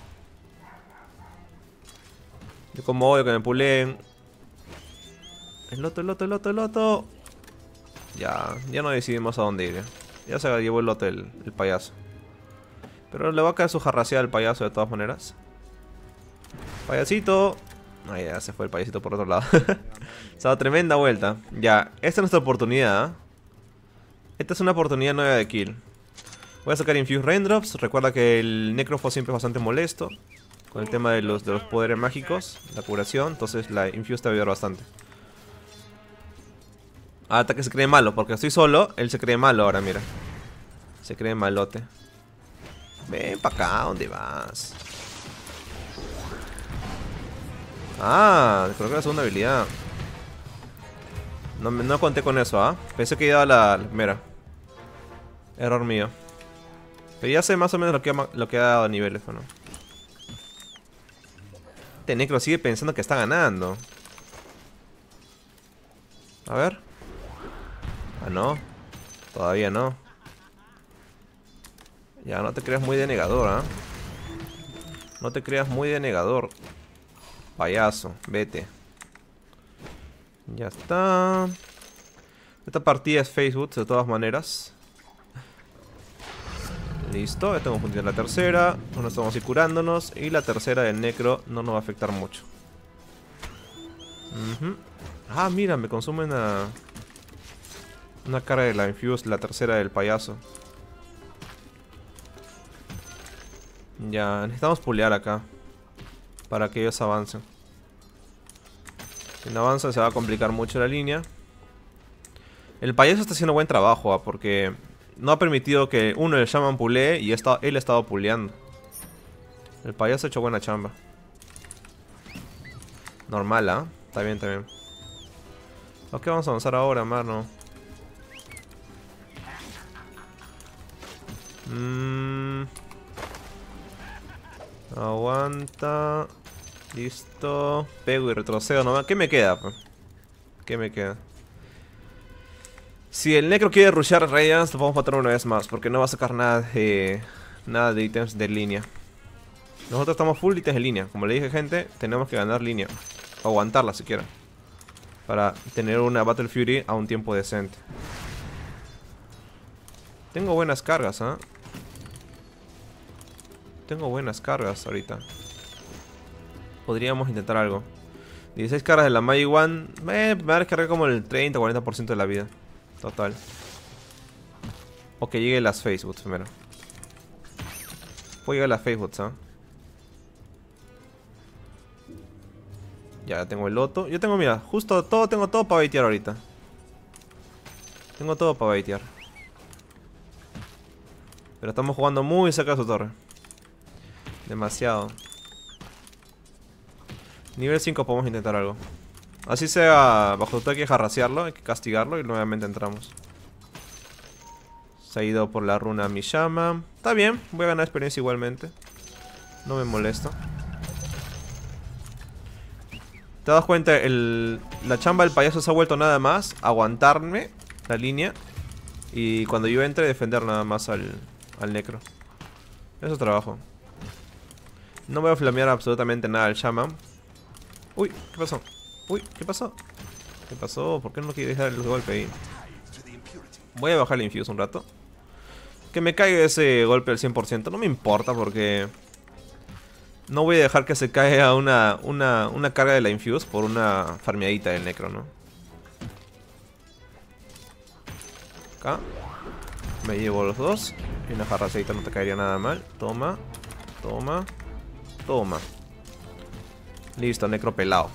Yo como odio que me puleen. El loto, el loto, el loto, el loto. Ya, ya no decidimos a dónde ir. Ya se llevó el lote el, el payaso. Pero le va a caer su jarraseada al payaso de todas maneras. Payasito. Ahí ya se fue el payasito por otro lado. Se ha dado tremenda vuelta. Ya, esta es nuestra oportunidad, ¿eh? Esta es una oportunidad nueva de kill. Voy a sacar Infuse Raindrops. Recuerda que el Necrofo siempre es bastante molesto con el tema de los, de los poderes mágicos, la curación. Entonces la Infuse te va a ayudar bastante. Hasta que se cree malo, porque estoy solo. Él se cree malo ahora, mira. Se cree malote. Ven para acá, ¿dónde vas? Ah, creo que era la segunda habilidad. No, no conté con eso, ¿ah? ¿eh? Pensé que iba a la, la primera. Error mío. Pero ya sé más o menos lo que ha, lo que ha dado a niveles, ¿no? Este Necro sigue pensando que está ganando. A ver. Ah, no. Todavía no. Ya, no te creas muy denegador, ¿ah? ¿eh? No te creas muy denegador. Payaso, vete. Ya está. Esta partida es Facebook, de todas maneras. Listo, ya tengo puntito en la tercera. Nos estamos a ir curándonos. Y la tercera del Necro no nos va a afectar mucho. uh-huh. Ah, mira, me consume una Una carga de la Infuse, la tercera del payaso. Ya, necesitamos pulear acá para que ellos avancen. Si no avanzan se va a complicar mucho la línea. El payaso está haciendo buen trabajo, ¿eh? Porque no ha permitido que uno el Shaman pulee y está, él ha estado puleando. El payaso ha hecho buena chamba. Normal, ¿ah? ¿eh? Está bien, está bien. Ok, vamos a avanzar ahora, mano. Mmm... Aguanta. Listo. Pego y retrocedo nomás. ¿Qué me queda? Pues? ¿Qué me queda? Si el Necro quiere rushear Radiance, lo podemos matar una vez más. Porque no va a sacar nada de Nada de ítems de línea. Nosotros estamos full ítems de línea. Como le dije, gente, tenemos que ganar línea. O aguantarla siquiera. Para tener una Battle Fury a un tiempo decente. Tengo buenas cargas, ¿ah? ¿eh? Tengo buenas cargas ahorita. Podríamos intentar algo. dieciséis cargas de la Magic One. Eh, me va a descargar como el treinta o cuarenta por ciento de la vida. Total. O que llegue las Facebooks primero. Puedo llegar a las Facebooks, ¿ah? ¿eh? Ya tengo el loto. Yo tengo, mira, justo todo, tengo todo para baitear ahorita. Tengo todo para baitear. Pero estamos jugando muy cerca de su torre. Demasiado. Nivel cinco podemos intentar algo. Así sea bajo tu hay que jarrasearlo, hay que castigarlo y nuevamente entramos. Se ha ido por la runa Mishama. Está bien, voy a ganar experiencia igualmente. No me molesta. ¿Te das cuenta? El, la chamba del payaso se ha vuelto nada más aguantarme la línea. Y cuando yo entre, defender nada más al, al necro. Eso es trabajo. No voy a flamear absolutamente nada al shaman. Uy, ¿qué pasó? Uy, ¿qué pasó? ¿Qué pasó? ¿Por qué no quiere dejar el golpe ahí? Voy a bajar el infuse un rato. Que me caiga ese golpe al cien por ciento. No me importa porque... no voy a dejar que se caiga una, una, una carga de la infuse por una farmeadita del necro, ¿no? Acá. Me llevo los dos. Y una jarraceita no te caería nada mal. Toma. Toma. Toma. Listo, necro pelado.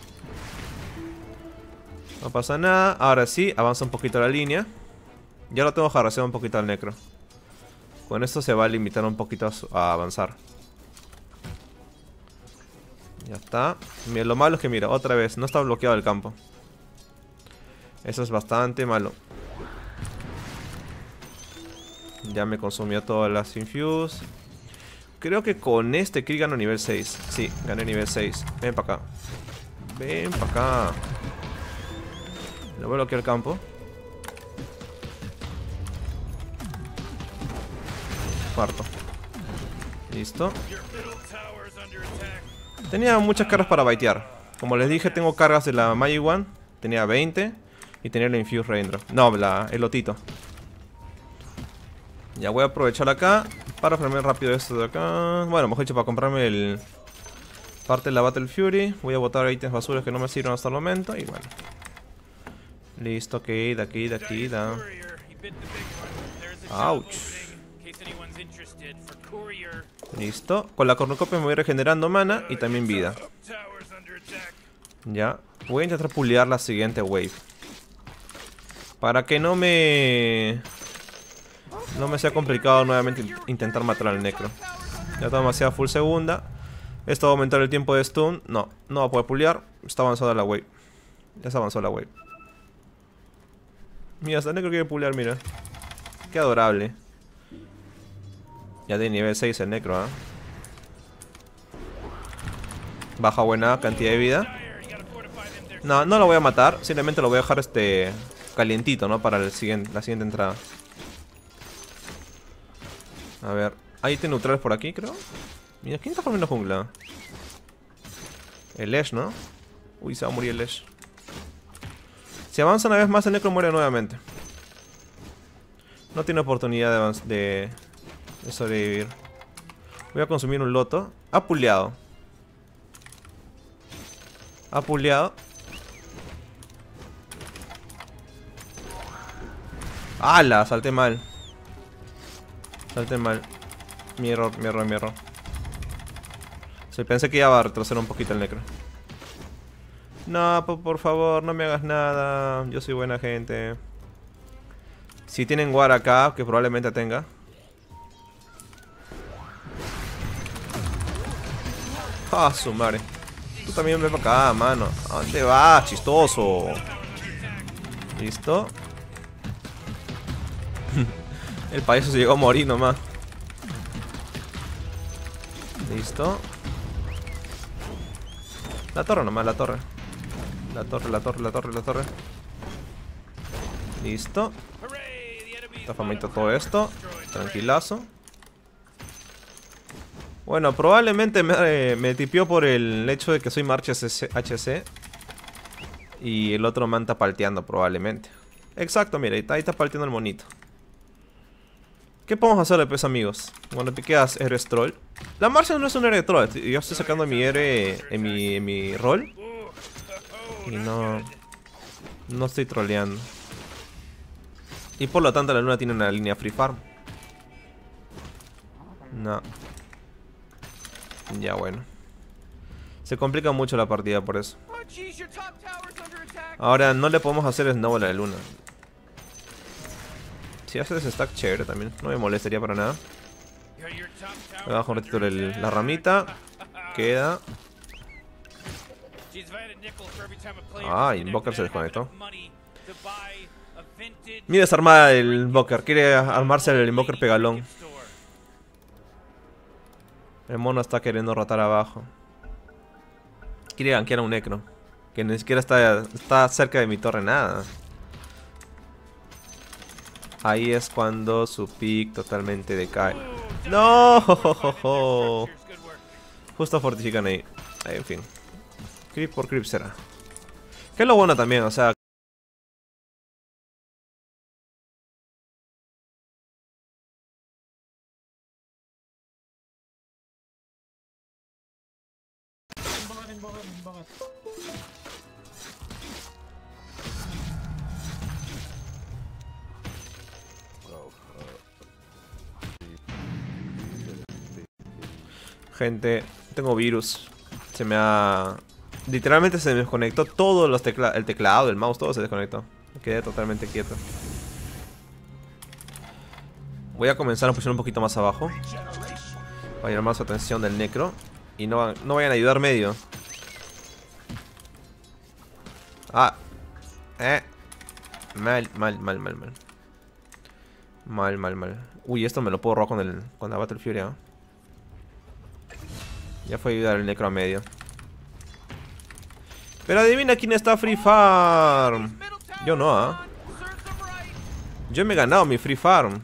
No pasa nada. Ahora sí, avanza un poquito la línea. Ya lo tengo jarraseado un poquito al necro. Con esto se va a limitar un poquito a, a avanzar. Ya está. Mira, lo malo es que, mira, otra vez, no está bloqueado el campo. Eso es bastante malo. Ya me consumió todas las infuse. Creo que con este kill gano nivel seis. Sí, gané nivel seis. Ven para acá. Ven para acá. Le voy a bloquear el campo. Cuarto. Listo. Tenía muchas cargas para baitear. Como les dije, tengo cargas de la Magic One. Tenía veinte. Y tenía la Infuse Raindrop. No, la, el lotito. Ya voy a aprovechar acá para farmear rápido esto de acá. Bueno, mejor dicho, para comprarme el parte de la Battle Fury. Voy a botar ítems basuras que no me sirven hasta el momento. Y bueno. Listo, queda, queda, queda. Ouch. Listo. Con la cornucopia me voy regenerando mana y también vida. Ya. Voy a intentar pulear la siguiente wave. Para que no me... no me sea complicado nuevamente intentar matar al necro. Ya está demasiado full segunda. Esto va a aumentar el tiempo de stun. No, no va a poder pulear. Está avanzada la wave. Ya se avanzó la wave. Mira, hasta el necro quiere pulear, mira. Qué adorable. Ya de nivel seis el necro, ¿eh? Baja buena cantidad de vida. No, no lo voy a matar. Simplemente lo voy a dejar este calientito, ¿no? Para el siguiente, la siguiente entrada. A ver. Hay ítems neutrales por aquí, creo. Mira, ¿quién está formando jungla? El Lesh, ¿no? Uy, se va a morir el Lesh. Si avanza una vez más, el necro muere nuevamente. No tiene oportunidad de, de, de sobrevivir. Voy a consumir un loto. Ha puleado. Ha puleado. ¡Hala! Salté mal. Salté mal. Mi error, mi error, mi error. Sí, pensé que iba a retroceder un poquito el necro. No, por, por favor, no me hagas nada. Yo soy buena gente. Si tienen War acá, que probablemente tenga. Ah, su madre. Tú también ven para acá, mano. ¿A dónde vas, chistoso? Listo. El payaso se llegó a morir nomás. Listo. La torre nomás, la torre. La torre, la torre, la torre, la torre. Listo. Está famadito todo esto. Tranquilazo. Bueno, probablemente me, eh, me tipió por el hecho de que soy March H C. Y el otro man está palteando probablemente. Exacto, mira, ahí está, ahí está palteando el monito. ¿Qué podemos hacerle pues, amigos? Bueno, piqueas héroes troll. La Marcia no es un héroe troll. Yo estoy sacando mi héroe en mi, en mi rol. Y no... no estoy troleando. Y por lo tanto la luna tiene una línea free farm. No. Ya bueno. Se complica mucho la partida por eso. Ahora no le podemos hacer snowball a la luna. Si haces stack chévere también. No me molestaría para nada. Voy a bajar un ratito el, la ramita. Queda. Ah, Invoker se desconectó. Mira esa armada del Invoker. Quiere armarse el Invoker pegalón. El mono está queriendo rotar abajo. Quiere gankear a un Necro. Que ni siquiera está, está cerca de mi torre, nada. Ahí es cuando su pick totalmente decae. ¡No! Justo fortifican ahí. Ahí, en fin. Creep por creep será. Que es lo bueno también, o sea... Gente, tengo virus. Se me ha... Literalmente se me desconectó todos los teclados. El teclado, el mouse, todo se desconectó. Me quedé totalmente quieto. Voy a comenzar a posicionar un poquito más abajo. Para llamar su atención del Necro. Y no, no vayan a ayudar medio. Ah. Eh. Mal, mal, mal, mal, mal. Mal, mal, mal. Uy, esto me lo puedo robar con, el, con la Battle Fury, ¿eh? Ya fue a ayudar el Necro a medio. Pero adivina quién está Free Farm. Yo no, ¿ah? ¿eh? Yo me he ganado mi Free Farm.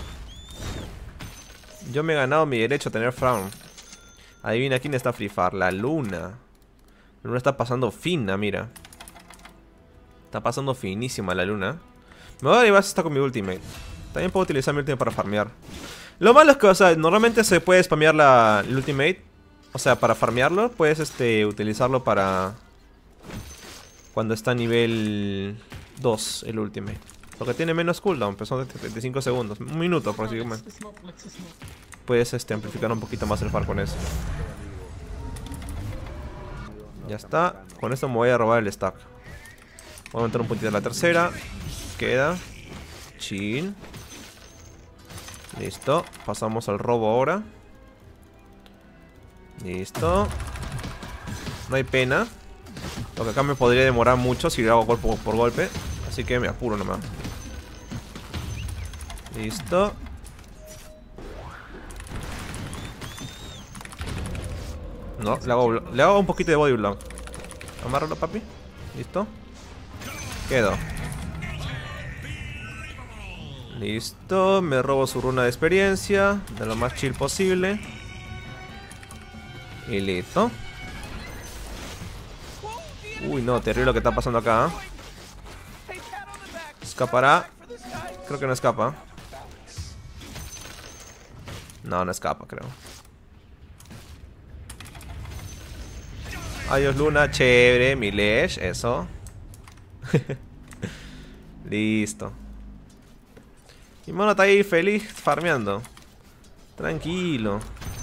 Yo me he ganado mi derecho a tener farm. Adivina quién está Free Farm. La Luna. La Luna está pasando fina, mira. Está pasando finísima la Luna. Me voy a llevar esta con mi ultimate. También puedo utilizar mi ultimate para farmear. Lo malo es que, o sea, normalmente se puede spamear la, el ultimate. O sea, para farmearlo, puedes este, utilizarlo para... Cuando está a nivel dos el ultimate. Porque tiene menos cooldown, pues son de treinta y cinco segundos. Un minuto aproximadamente. Puedes este, amplificar un poquito más el far con eso. Ya está. Con esto me voy a robar el stack. Voy a meter un puntito en la tercera. Queda. Chin. Listo. Pasamos al robo ahora. Listo. No hay pena. Lo que acá me podría demorar mucho si lo hago golpe por golpe. Así que me apuro nomás. Listo. No, le hago, le hago un poquito de body block. Amárralo, papi. Listo. Quedo. Listo. Me robo su runa de experiencia. De lo más chill posible. Y listo. Uy, no, terrible lo que está pasando acá, ¿eh? ¿Escapará? Creo que no escapa. No, no escapa, creo. Adiós, Luna, chévere, Milesh, eso. Listo. Y mono está ahí feliz farmeando. Tranquilo.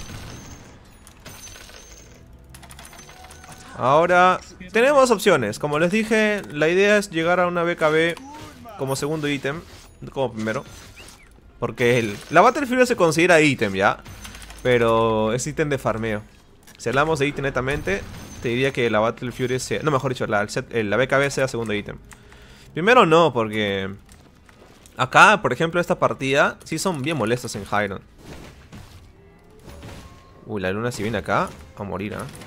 Ahora, tenemos dos opciones. Como les dije, la idea es llegar a una B K B como segundo ítem, como primero. Porque el, la Battle Fury se considera ítem ya, pero es ítem de farmeo. Si hablamos de ítem netamente, te diría que la Battle Fury sea... No, mejor dicho, la, la B K B sea segundo ítem. Primero no, porque... Acá, por ejemplo, esta partida sí son bien molestos en Hiron. Uy, la Luna si viene acá, a morir, ¿ah? ¿eh?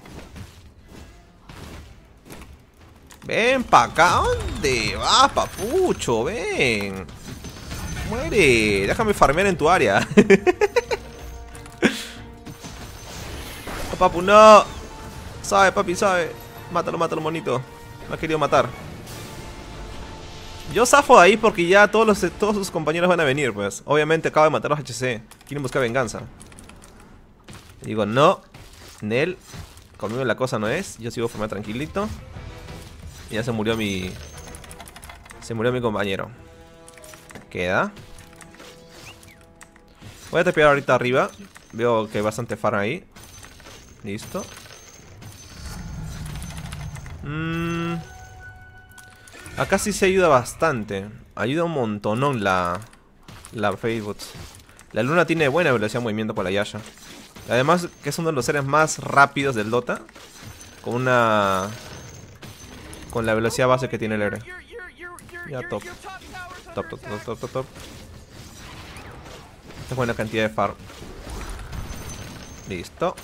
Ven pa' acá, ¿dónde vas, papucho? Ven. Muere, déjame farmear en tu área. Oh, papu, no. Sabe, papi, sabe. Mátalo, mátalo, monito. Me ha querido matar. Yo zafo ahí porque ya todos, los, todos sus compañeros van a venir, pues. Obviamente acabo de matar a los H C. Quieren buscar venganza. Y digo, no. Nel. Conmigo la cosa no es. Yo sigo farmeando tranquilito. Y ya se murió mi... Se murió mi compañero. Queda. Voy a tapear ahorita arriba. Veo que hay bastante farm ahí. Listo. Mm. Acá sí se ayuda bastante. Ayuda un montonón la... La Facebook. La Luna tiene buena velocidad de movimiento por la Yasha. Además que es uno de los seres más rápidos del Dota. Con una... Con la velocidad base que tiene el héroe. Ya, top. Top, top, top, top, top, top. Es buena cantidad de farm. Listo.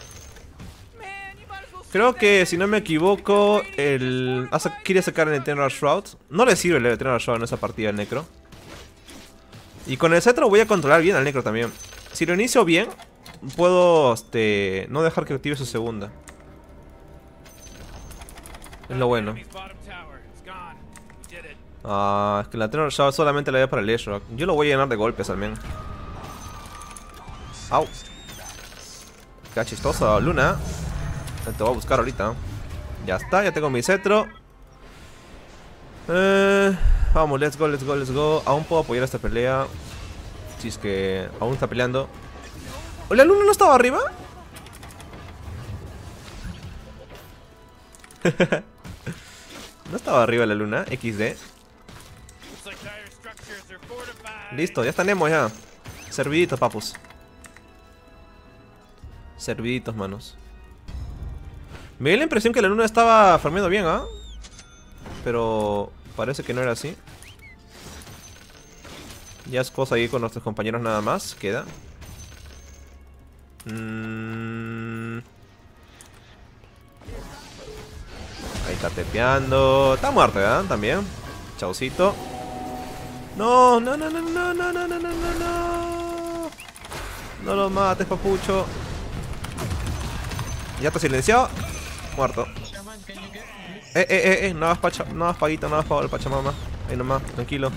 Creo que, si no me equivoco, el... quiere sacar el Eternal Shroud. No le sirve el Eternal Shroud en esa partida al Necro. Y con el cetro voy a controlar bien al Necro también. Si lo inicio bien, puedo este, no dejar que active su segunda. Es lo bueno. Ah, es que la Eternal Shroud solamente la veo para el Edge. Yo lo voy a llenar de golpes al menos. Au. Qué chistoso, Luna. Te voy a buscar ahorita. Ya está, ya tengo mi cetro. eh, Vamos, let's go, let's go, let's go. Aún puedo apoyar esta pelea. Si es que aún está peleando. ¿La Luna no estaba arriba? No estaba arriba la Luna, equis de. Listo, ya tenemos ya. Serviditos, papus. Serviditos, manos. Me dio la impresión que la Luna estaba farmeando bien, ¿ah? ¿eh? Pero parece que no era así. Ya es cosa ahí con nuestros compañeros nada más. Queda. Mm. Ahí está tepeando. Está muerto, ¿verdad? También. Chaucito. No, no, no, no, no, no, no, no, no, no. No lo mates, papucho. Ya está silenciado. Muerto. Eh, eh, eh, eh. No hagas pacha, no hagas paguita, no hagas pago el pachamama. Ahí nomás, tranquilo.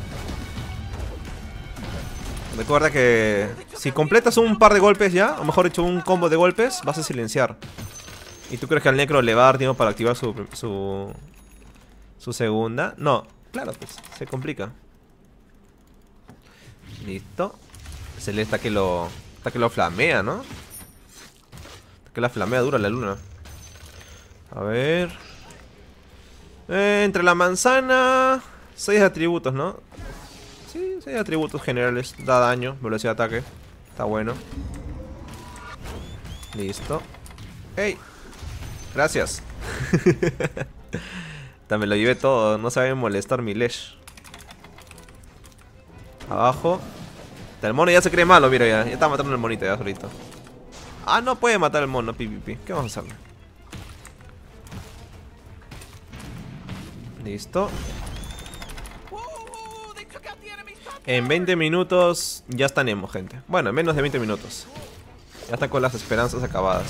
Recuerda que si completas un par de golpes ya, o mejor dicho un combo de golpes, vas a silenciar. ¿Y tú crees que al Necro le va a dar tiempo para activar su, su, su segunda? No, claro, pues se complica. Listo. Celeste que lo, está que lo flamea, ¿no? Está que la flamea dura la Luna. A ver. Eh, entre la manzana, seis atributos, ¿no? Sí, seis atributos generales. Da daño, velocidad de ataque. Está bueno. Listo. ¡Ey! Gracias. También lo llevé todo. No sabe molestar mi Lesh. Abajo. El mono ya se cree malo, mira ya. Ya está matando el monito ya solito. Ah, no puede matar el mono, PvP. ¿Qué vamos a hacerle? Listo. En veinte minutos ya estaremos, gente. Bueno, en menos de veinte minutos. Ya está con las esperanzas acabadas.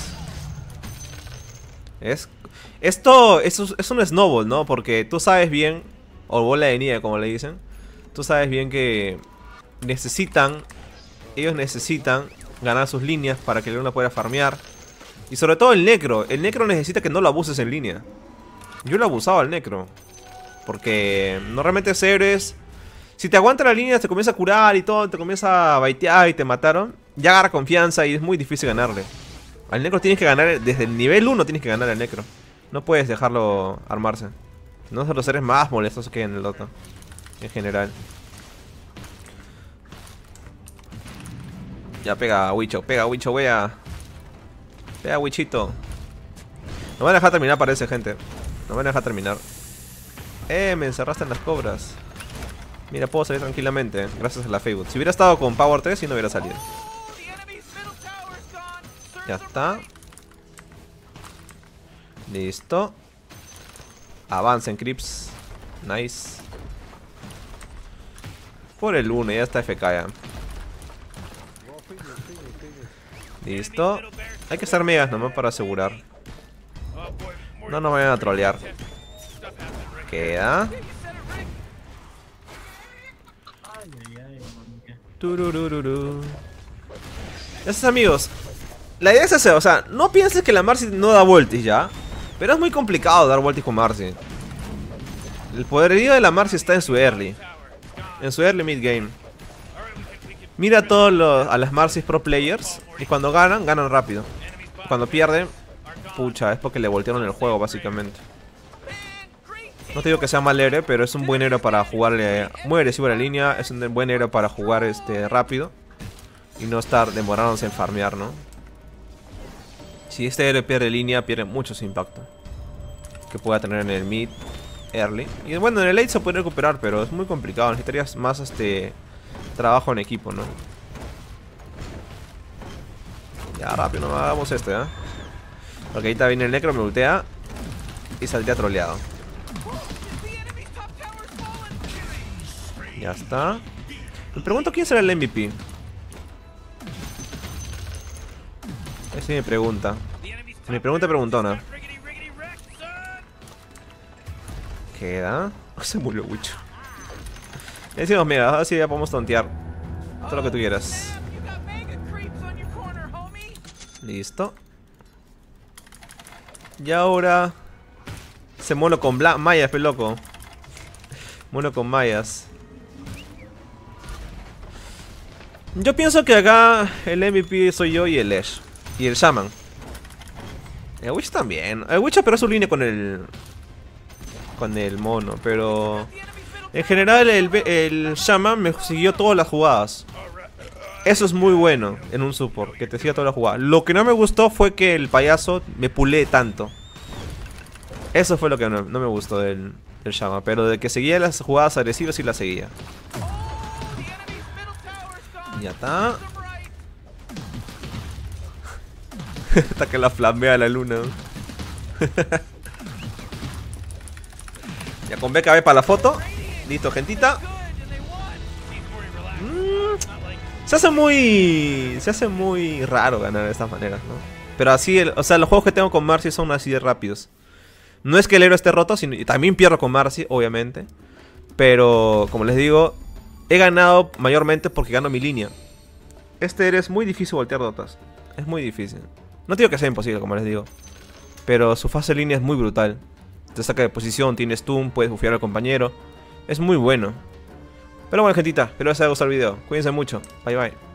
Es... Esto es, es un snowball, ¿no? Porque tú sabes bien, o bola de nieve como le dicen. Tú sabes bien que necesitan, ellos necesitan ganar sus líneas para que el Luna pueda farmear. Y sobre todo el Necro. El Necro necesita que no lo abuses en línea. Yo lo abusaba al Necro. Porque normalmente es héroes. Si te aguanta la línea, te comienza a curar y todo, te comienza a baitear y te mataron, ya agarra confianza y es muy difícil ganarle. Al Necro tienes que ganar, desde el nivel uno tienes que ganar al Necro. No puedes dejarlo armarse. No son los seres más molestos que hay en el Dota. En general. Ya pega, Wicho, pega, Wicho, wea. Pega, Wichito. No van a dejar terminar, parece, gente. No van a dejar terminar. Eh, me encerraste en las cobras. Mira, puedo salir tranquilamente, gracias a la Facebook. Si hubiera estado con Power tres, sí no hubiera salido. Ya está. Listo. Avancen, Crips. Nice. Por el uno, ya está F K ya. Listo. Hay que hacer megas nomás para asegurar. No nos vayan a trolear. Queda. Tururururu. Gracias, amigos. La idea es esa, o sea, no pienses que la Marcy no da voltis ya. Pero es muy complicado dar voltis con Marcy. El poderío de la Marcy está en su early. En su early mid game. Mira a todos los, a las Marcy pro players. Y cuando ganan, ganan rápido. Cuando pierden, pucha, es porque le voltearon el juego básicamente. No te digo que sea mal héroe, pero es un buen héroe para jugarle muy agresivo a la línea. Es un buen héroe para jugar este rápido. Y no estar demorándose en farmear, ¿no? Si este héroe pierde línea, pierde mucho su impacto. que pueda tener en el mid early. Y bueno, en el late se puede recuperar, pero es muy complicado. Necesitarías más este trabajo en equipo, ¿no? Ya, rápido, no hagamos esto, ¿eh? Porque ahorita viene el necro, me ultea y saldría troleado. Ya está. Me pregunto quién será el M V P. Esa es mi pregunta. Mi pregunta preguntona. Queda. Se murió mucho. Y decimos, mira, ahora sí ya podemos tontear. Todo lo que tú quieras. Listo. Y ahora se mono con Bla Mayas, pe loco. Mono con Mayas. Yo pienso que acá el M V P soy yo y el Ash. Y el Shaman. El Witch también. El Witch pero su línea con el con el mono, pero en general el, el Shaman me siguió todas las jugadas. Eso es muy bueno en un support, que te siga todas las jugadas. Lo que no me gustó fue que el payaso me pulé tanto. Eso fue lo que no, no me gustó del, del Shaman. Pero de que seguía las jugadas agresivas sí las seguía. Ya está. Hasta que la flamea la luna. Ya con B K B para la foto. Listo, gentita. Mm, se hace muy... Se hace muy raro ganar de estas maneras, ¿no? Pero así, el, o sea, los juegos que tengo con Marcy son así de rápidos. No es que el héroe esté roto, sino, y también pierdo con Marcy, obviamente. Pero, como les digo, he ganado mayormente porque gano mi línea. Este héroe es muy difícil voltear dotas. Es muy difícil. No digo que sea imposible, como les digo. Pero su fase de línea es muy brutal. Te saca de posición, tiene stun, puedes bufear al compañero. Es muy bueno. Pero bueno, gentita, espero les haya gustado el video. Cuídense mucho. Bye bye.